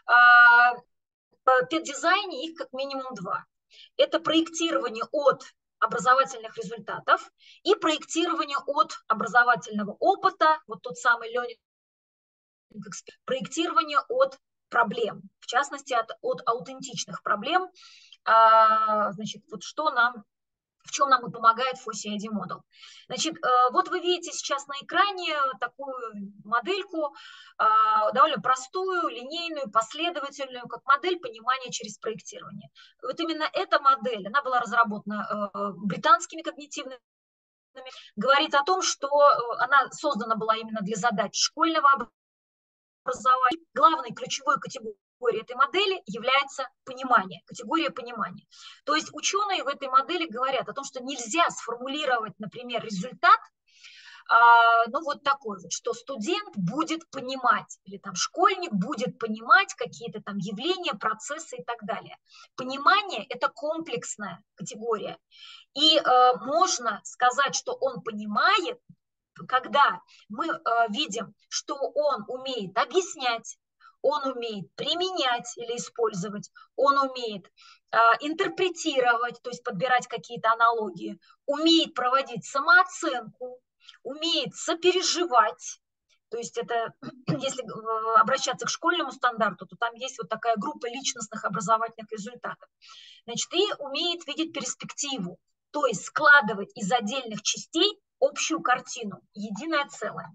в педдизайне их как минимум два. Это проектирование от образовательных результатов и проектирование от образовательного опыта, вот тот самый learning experience, проектирование от проблем, в частности, от, от аутентичных проблем, а, значит, вот что нам, в чем нам и помогает эф о си ай ди Model. Значит, вот вы видите сейчас на экране такую модельку, довольно простую, линейную, последовательную, как модель понимания через проектирование. Вот именно эта модель, она была разработана британскими когнитивными, говорит о том, что она создана была именно для задач школьного образования. Главной ключевой категорией этой модели является понимание, категория понимания. То есть ученые в этой модели говорят о том, что нельзя сформулировать, например, результат, ну вот такой вот, что студент будет понимать, или там школьник будет понимать какие-то там явления, процессы и так далее. Понимание – это комплексная категория. И э, можно сказать, что он понимает, когда мы э, видим, что он умеет объяснять, он умеет применять или использовать, он умеет э, интерпретировать, то есть подбирать какие-то аналогии, умеет проводить самооценку, умеет сопереживать. То есть это, если обращаться к школьному стандарту, то там есть вот такая группа личностных образовательных результатов. Значит, и умеет видеть перспективу, то есть складывать из отдельных частей общую картину, единое целое.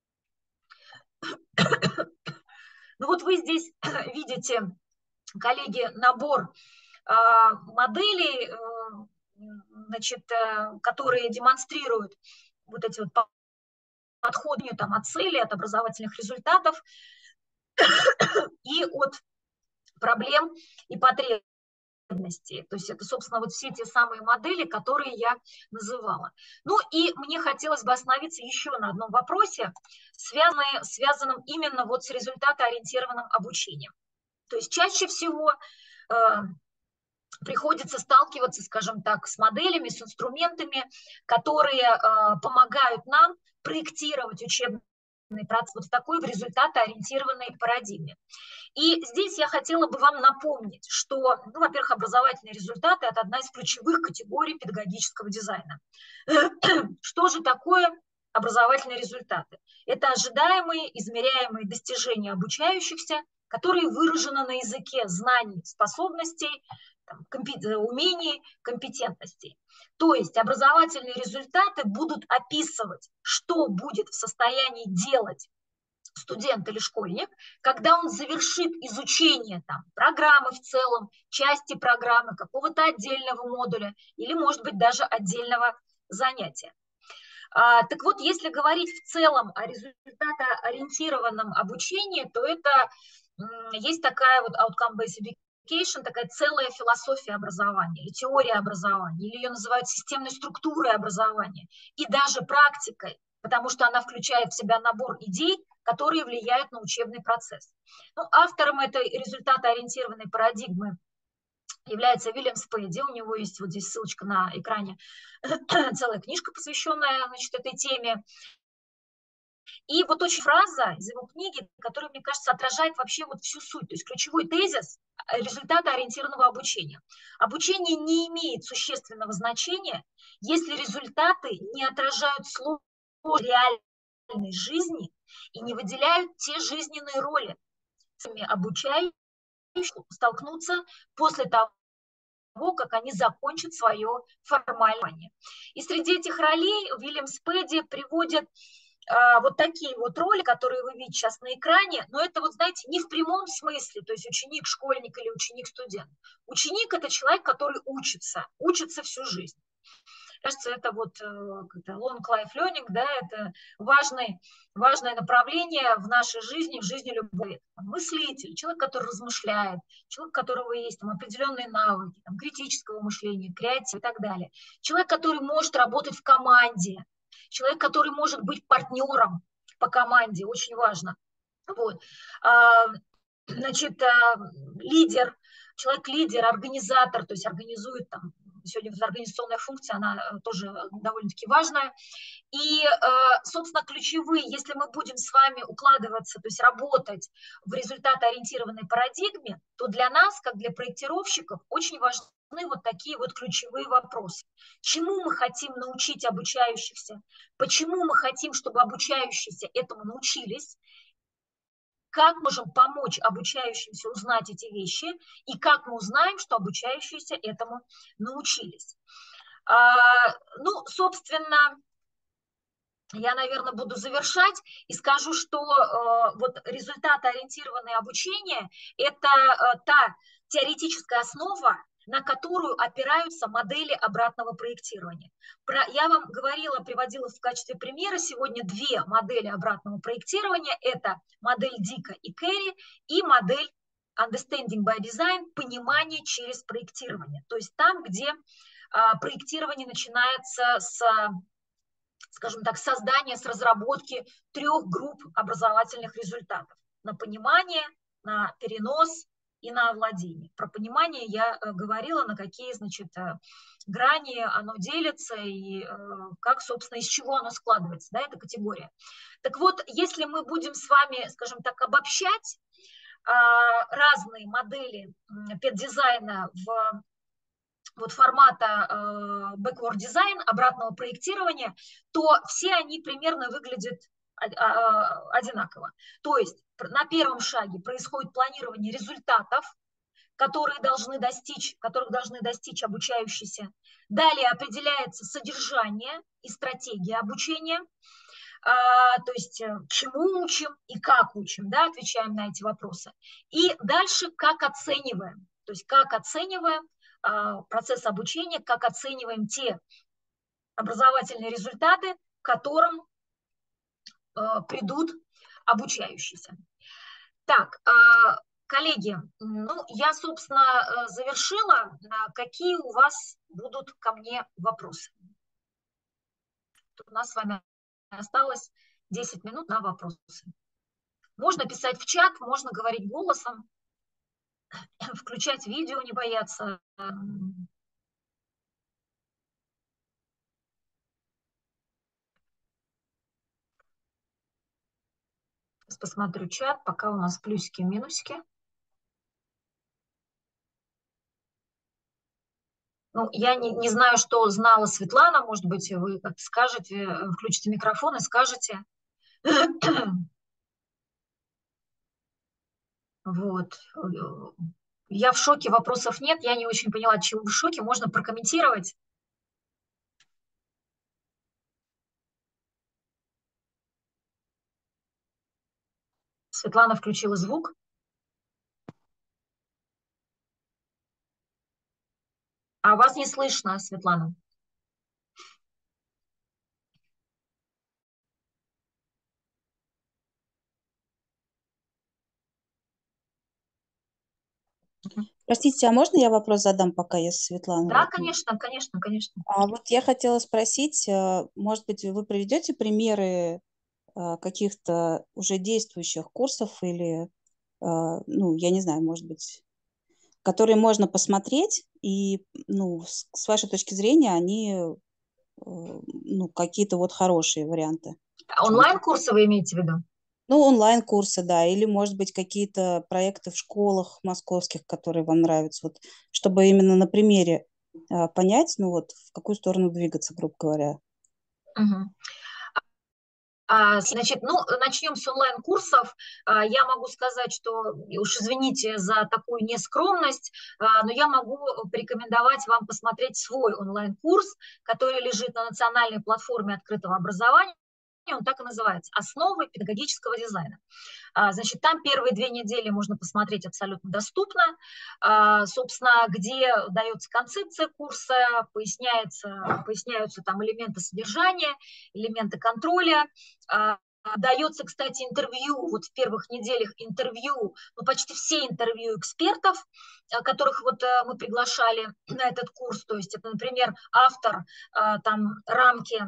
Ну вот вы здесь видите, коллеги, набор э, моделей, э, значит, э, которые демонстрируют вот эти вот подходы там, от цели, от образовательных результатов и от проблем и потребностей. То есть это, собственно, вот все те самые модели, которые я называла. Ну и мне хотелось бы остановиться еще на одном вопросе, связанном, связанном именно вот с результатоориентированным обучением. То есть чаще всего э, приходится сталкиваться, скажем так, с моделями, с инструментами, которые э, помогают нам проектировать учебный процесс вот в такой результатоориентированной парадигме. И здесь я хотела бы вам напомнить, что, ну, во-первых, образовательные результаты – это одна из ключевых категорий педагогического дизайна. Что же такое образовательные результаты? Это ожидаемые, измеряемые достижения обучающихся, которые выражены на языке знаний, способностей, там, умений, компетентностей. То есть образовательные результаты будут описывать, что будет в состоянии делать студент или школьник, когда он завершит изучение там, программы в целом, части программы, какого-то отдельного модуля или, может быть, даже отдельного занятия. А, так вот, если говорить в целом о результатоориентированном обучении, то это м, есть такая вот outcome-based education, такая целая философия образования, или теория образования, или ее называют системной структурой образования, и даже практикой, потому что она включает в себя набор идей, которые влияют на учебный процесс. Ну, автором этой результатоориентированной парадигмы является Вильям Спэди. У него есть вот здесь ссылочка на экране, целая книжка, посвященная, значит, этой теме. И вот очень фраза из его книги, которая, мне кажется, отражает вообще вот всю суть, то есть ключевой тезис результата ориентированного обучения. Обучение не имеет существенного значения, если результаты не отражают сложность реальной жизни и не выделяют те жизненные роли, с которыми обучающие столкнутся после того, как они закончат свое формирование. И среди этих ролей Уильям Спэди приводит а, вот такие вот роли, которые вы видите сейчас на экране, но это вот, знаете, не в прямом смысле, то есть ученик, школьник или ученик, студент. Ученик – это человек, который учится, учится всю жизнь. Кажется, это вот long life learning, да, это важный, важное направление в нашей жизни, в жизни любой. Мыслитель, человек, который размышляет, человек, у которого есть там, определенные навыки, там, критического мышления, креатива и так далее. Человек, который может работать в команде, человек, который может быть партнером по команде, очень важно. Вот. Значит, лидер, человек-лидер, организатор, то есть организует там, сегодня организационная функция, она тоже довольно-таки важная. И, собственно, ключевые, если мы будем с вами укладываться, то есть работать в результатоориентированной парадигме, то для нас, как для проектировщиков, очень важны вот такие вот ключевые вопросы. Чему мы хотим научить обучающихся? Почему мы хотим, чтобы обучающиеся этому научились? Как можем помочь обучающимся узнать эти вещи и как мы узнаем, что обучающиеся этому научились. А, ну, собственно, я, наверное, буду завершать и скажу, что э, вот результатоориентированное обучение – это э, та теоретическая основа, на которую опираются модели обратного проектирования. Про, я вам говорила, приводила в качестве примера сегодня две модели обратного проектирования. Это модель Дика и Керри и модель Understanding by Design – понимание через проектирование. То есть там, где а, проектирование начинается с, скажем так, создания, с разработки трех групп образовательных результатов. На понимание, на перенос и на овладение. Про понимание я говорила, на какие, значит, грани оно делится и как, собственно, из чего оно складывается, да, эта категория. Так вот, если мы будем с вами, скажем так, обобщать разные модели педдизайна в вот формата э, backward design, обратного проектирования, то все они примерно выглядят одинаково. То есть на первом шаге происходит планирование результатов, которые должны достичь, которых должны достичь обучающиеся. Далее определяется содержание и стратегия обучения, а, то есть чему учим и как учим, да, отвечаем на эти вопросы. И дальше как оцениваем, то есть как оцениваем а, процесс обучения, как оцениваем те образовательные результаты, к которым а, придут обучающиеся. Так, а, коллеги, ну, я, собственно, завершила. Какие у вас будут ко мне вопросы? У нас с вами осталось десять минут на вопросы. Можно писать в чат, можно говорить голосом, включать видео, не бояться. Сейчас посмотрю чат, пока у нас плюсики и минусики. Ну, я не, не знаю, что знала Светлана, может быть, вы как-то скажете, включите микрофон и скажете. Вот. Я в шоке, вопросов нет, я не очень поняла, чего вы в шоке, можно прокомментировать? Светлана включила звук. А вас не слышно, Светлана. Простите, а можно я вопрос задам, пока есть Светлана? Да, Вот. конечно, конечно, конечно. А вот я хотела спросить, э, может быть, вы приведете примеры э, каких-то уже действующих курсов или, э, ну, я не знаю, может быть, которые можно посмотреть, и, ну, с, с вашей точки зрения, они, э, ну, какие-то вот хорошие варианты в чем-то. Онлайн-курсы вы имеете в виду? Ну, онлайн-курсы, да, или, может быть, какие-то проекты в школах московских, которые вам нравятся, вот, чтобы именно на примере а, понять, ну, вот, в какую сторону двигаться, грубо говоря. Мгм. А, Значит, ну, начнем с онлайн-курсов. А, Я могу сказать, что, и уж извините за такую нескромность, а, но я могу порекомендовать вам посмотреть свой онлайн-курс, который лежит на национальной платформе открытого образования. Он так и называется «Основы педагогического дизайна». А, Значит, там первые две недели можно посмотреть абсолютно доступно, А, собственно, где дается концепция курса, поясняется, поясняются там элементы содержания, элементы контроля, А, Дается, кстати, интервью, вот в первых неделях интервью, ну, почти все интервью экспертов, а, которых вот а, мы приглашали на этот курс, то есть это, например, автор а, там рамки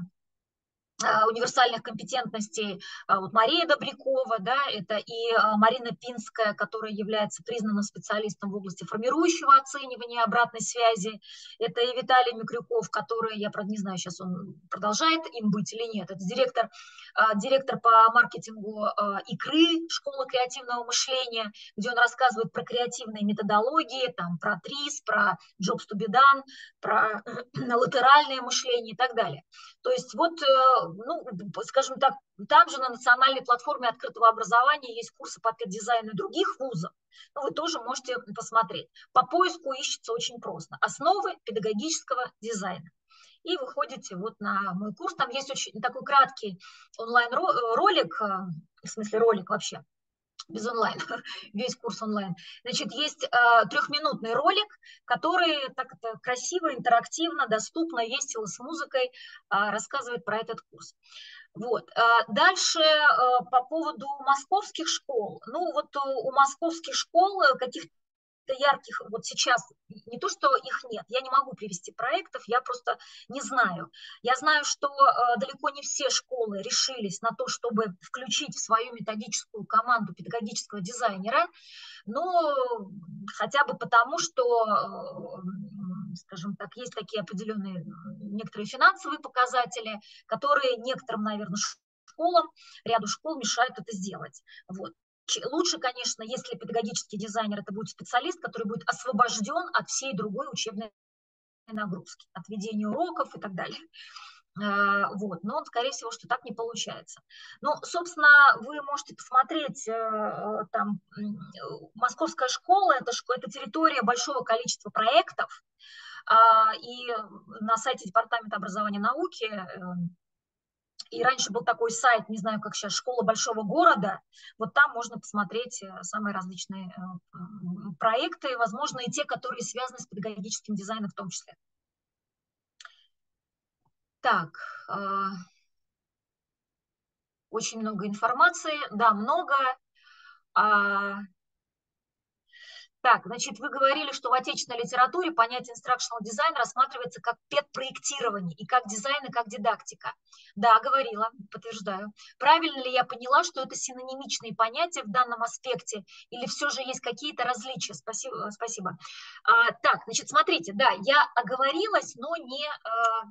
универсальных компетентностей, вот Мария Добрякова, да, это и Марина Пинская, которая является признанным специалистом в области формирующего оценивания обратной связи, это и Виталий Микрюков, который, я, правда, не знаю, сейчас он продолжает им быть или нет, это директор, директор по маркетингу икры, школы креативного мышления, где он рассказывает про креативные методологии, там, про ТРИС, про Jobs to be done, про латеральное мышление и так далее. То есть вот, ну, скажем так, там же на национальной платформе открытого образования есть курсы по педдизайну других вузов, ну, вы тоже можете посмотреть. По поиску ищется очень просто. Основы педагогического дизайна. И выходите вот на мой курс. Там есть очень такой краткий онлайн-ролик, в смысле ролик вообще, без онлайн, весь курс онлайн. Значит, есть э, трехминутный ролик, который так это красиво, интерактивно, доступно, весело, с музыкой э, рассказывает про этот курс. Вот. Дальше по поводу московских школ. Ну вот у московских школ каких-то ярких вот сейчас, не то, что их нет, я не могу привести проектов, я просто не знаю. Я знаю, что далеко не все школы решились на то, чтобы включить в свою методическую команду педагогического дизайнера, ну, хотя бы потому, что, скажем так, есть такие определенные некоторые финансовые показатели, которые некоторым, наверное, школам, ряду школ мешают это сделать. Вот. Лучше, конечно, если педагогический дизайнер это будет специалист, который будет освобожден от всей другой учебной нагрузки, от ведения уроков и так далее. Вот. Но, скорее всего, что так не получается. Ну, собственно, вы можете посмотреть, там, Московская школа, это, это территория большого количества проектов, и на сайте Департамента образования и науки, и раньше был такой сайт, не знаю, как сейчас, «Школа большого города», вот там можно посмотреть самые различные проекты, возможно, и те, которые связаны с педагогическим дизайном в том числе. Так, очень много информации, да, много. Так, значит, вы говорили, что в отечественной литературе понятие instructional design рассматривается как педпроектирование и как дизайн, и как дидактика. Да, говорила, подтверждаю. Правильно ли я поняла, что это синонимичные понятия в данном аспекте, или все же есть какие-то различия? Спасибо. спасибо. А, так, значит, смотрите, да, я оговорилась, но не... А,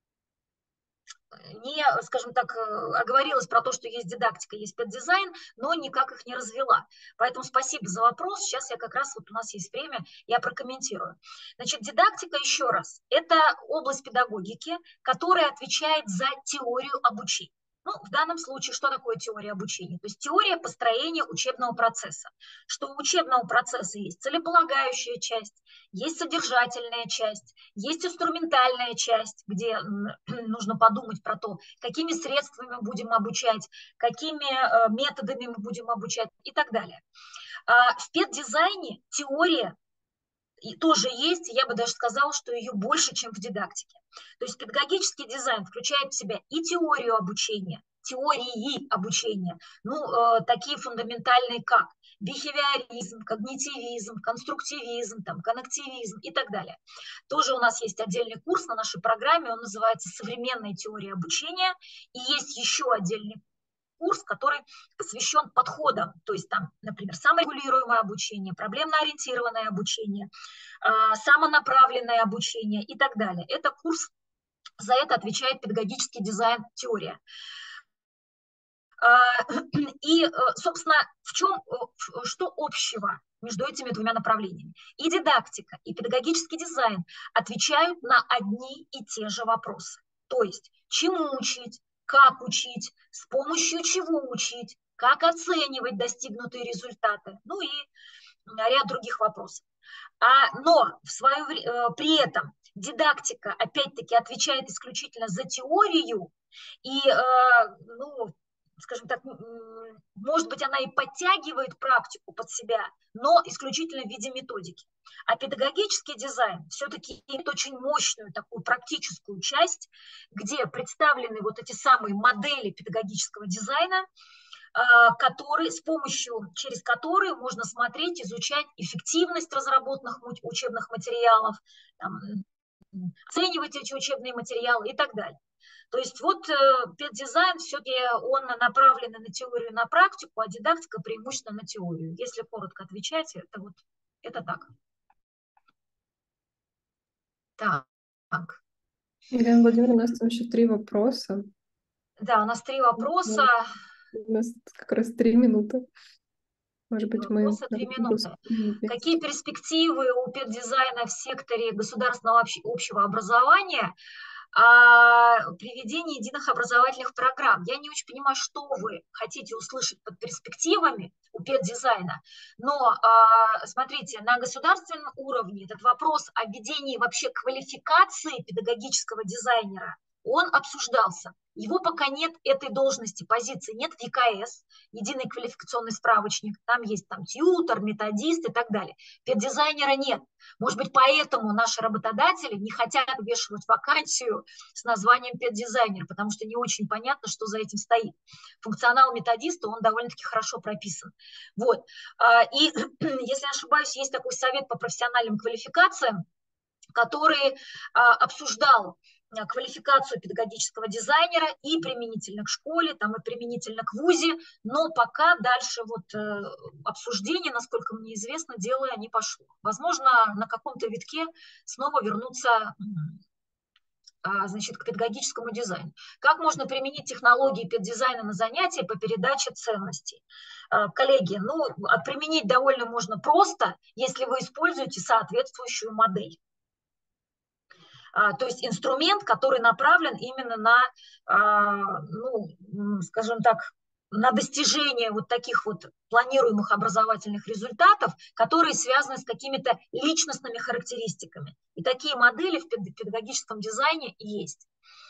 не, скажем так, оговорилась про то, что есть дидактика, есть педдизайн, но никак их не развела. Поэтому спасибо за вопрос. Сейчас я как раз, вот у нас есть время, я прокомментирую. Значит, дидактика, еще раз, это область педагогики, которая отвечает за теорию обучения. Ну, в данном случае, что такое теория обучения? То есть теория построения учебного процесса. Что у учебного процесса есть целеполагающая часть, есть содержательная часть, есть инструментальная часть, где нужно подумать про то, какими средствами мы будем обучать, какими методами мы будем обучать и так далее. В педдизайне теория и тоже есть, я бы даже сказала, что ее больше, чем в дидактике. То есть педагогический дизайн включает в себя и теорию обучения, теории обучения, ну, э, такие фундаментальные как бихевиоризм, когнитивизм, конструктивизм, там, коннективизм и так далее. Тоже у нас есть отдельный курс на нашей программе, он называется «Современная теория обучения», и есть еще отдельный курс, который посвящен подходам, то есть там, например, саморегулируемое обучение, проблемно-ориентированное обучение, самонаправленное обучение и так далее. Это курс, за это отвечает педагогический дизайн, теория. И, собственно, в чем, что общего между этими двумя направлениями? И дидактика, и педагогический дизайн отвечают на одни и те же вопросы. То есть, чему учить, как учить, с помощью чего учить, как оценивать достигнутые результаты, ну и ряд других вопросов. А, но в свое, при этом дидактика, опять-таки, отвечает исключительно за теорию, и, ну, скажем так, может быть, она и подтягивает практику под себя, но исключительно в виде методики. А педагогический дизайн все-таки имеет очень мощную такую практическую часть, где представлены вот эти самые модели педагогического дизайна, которые, с помощью, через которые можно смотреть, изучать эффективность разработанных учебных материалов, там, оценивать эти учебные материалы и так далее. То есть вот э, педдизайн все-таки он направлен на теорию, на практику, а дидактика преимущественно на теорию. Если коротко отвечать, это вот это так. Так. Елена Владимировна, у нас там еще три вопроса. Да, у нас три вопроса. У нас как раз три минуты. Может быть, мы... Вопросы три минуты. Какие перспективы у педдизайна в секторе государственного общего образования при введении единых образовательных программ? Я не очень понимаю, что вы хотите услышать под перспективами у педдизайна, но смотрите, на государственном уровне этот вопрос о введении вообще квалификации педагогического дизайнера, он обсуждался. Его пока нет, этой должности, позиции нет в ЕКС, единый квалификационный справочник, там есть там тьютор, методист и так далее. Педдизайнера нет. Может быть, поэтому наши работодатели не хотят вешать вакансию с названием педдизайнер, потому что не очень понятно, что за этим стоит. Функционал методиста, он довольно-таки хорошо прописан. Вот. И, если не ошибаюсь, есть такой совет по профессиональным квалификациям, который обсуждал квалификацию педагогического дизайнера и применительно к школе, там, и применительно к вузе, но пока дальше вот э, обсуждение, насколько мне известно, дело не пошло. Возможно, на каком-то витке снова вернуться а, значит, к педагогическому дизайну. Как можно применить технологии педдизайна на занятия по передаче ценностей? А, коллеги, ну, применить довольно можно просто, если вы используете соответствующую модель. То есть инструмент, который направлен именно на, ну, скажем так, на достижение вот таких вот планируемых образовательных результатов, которые связаны с какими-то личностными характеристиками. И такие модели в педагогическом дизайне есть.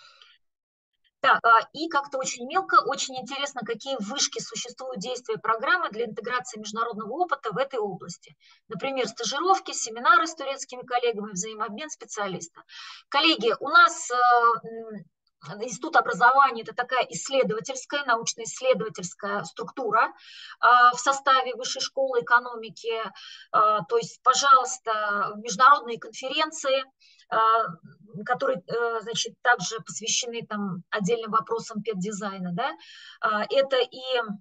Так, и как-то очень мелко, очень интересно, какие вышки существуют действия программы для интеграции международного опыта в этой области. Например, стажировки, семинары с турецкими коллегами, взаимообмен специалиста. Коллеги, у нас Институт образования – это такая исследовательская, научно-исследовательская структура в составе Высшей школы экономики. То есть, пожалуйста, международные конференции, которые, значит, также посвящены там отдельным вопросам педдизайна, да, это и,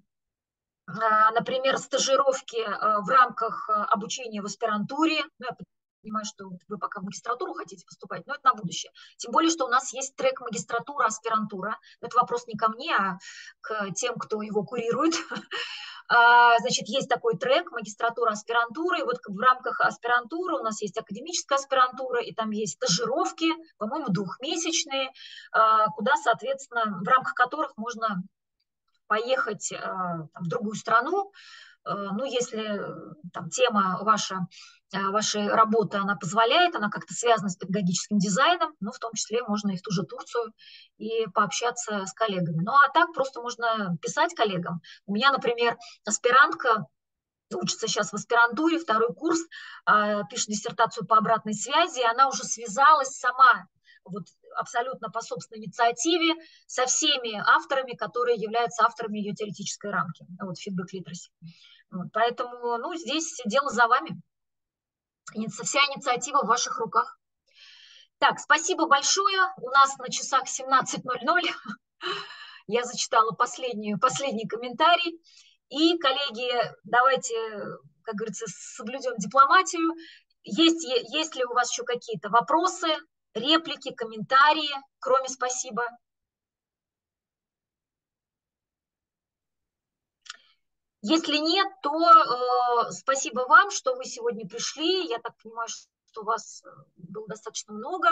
например, стажировки в рамках обучения в аспирантуре. Ну, я понимаю, что вы пока в магистратуру хотите поступать, но это на будущее. Тем более, что у нас есть трек магистратура, аспирантура. Это вопрос не ко мне, а к тем, кто его курирует. Значит, есть такой трек магистратура, аспирантура, и вот в рамках аспирантуры у нас есть академическая аспирантура, и там есть стажировки, по-моему, двухмесячные, куда, соответственно, в рамках которых можно поехать там, в другую страну, ну, если там тема ваша, вашей работы, она позволяет, она как-то связана с педагогическим дизайном, ну, в том числе можно и в ту же Турцию и пообщаться с коллегами. Ну, а так просто можно писать коллегам. У меня, например, аспирантка учится сейчас в аспирантуре, второй курс, пишет диссертацию по обратной связи, и она уже связалась сама, вот абсолютно по собственной инициативе со всеми авторами, которые являются авторами ее теоретической рамки, вот feedback literacy. Вот, поэтому, ну, здесь дело за вами. Вся инициатива в ваших руках. Так, спасибо большое. У нас на часах семнадцать ноль ноль. Я зачитала последнюю, последний комментарий. И, коллеги, давайте, как говорится, соблюдем дипломатию. Есть, есть ли у вас еще какие-то вопросы, реплики, комментарии, кроме спасибо? Если нет, то э, спасибо вам, что вы сегодня пришли. Я так понимаю, что у вас было достаточно много.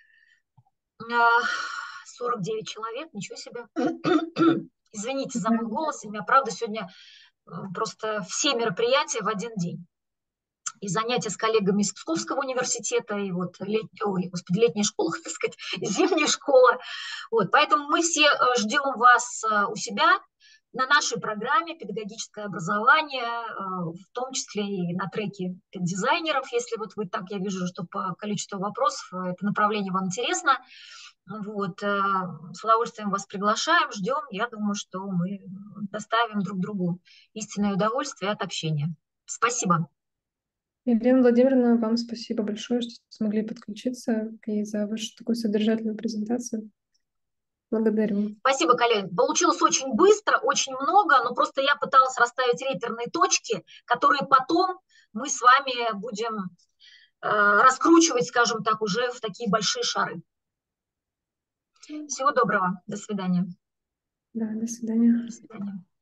сорок девять человек, ничего себе. Извините за мой голос, у меня, правда, сегодня просто все мероприятия в один день. И занятия с коллегами из Псковского университета, и вот лет... Ой, господи, летняя школа, так сказать, зимняя школа. Вот, поэтому мы все ждем вас у себя на нашей программе «Педагогическое образование», в том числе и на треке дизайнеров, если вот вы так, я вижу, что по количеству вопросов это направление вам интересно. Вот, с удовольствием вас приглашаем, ждем. Я думаю, что мы доставим друг другу истинное удовольствие от общения. Спасибо. Елена Владимировна, вам спасибо большое, что смогли подключиться и за вашу такую содержательную презентацию. Благодарю. Спасибо, коллеги. Получилось очень быстро, очень много, но просто я пыталась расставить реперные точки, которые потом мы с вами будем э, раскручивать, скажем так, уже в такие большие шары. Всего доброго. До свидания. Да, до свидания. До свидания.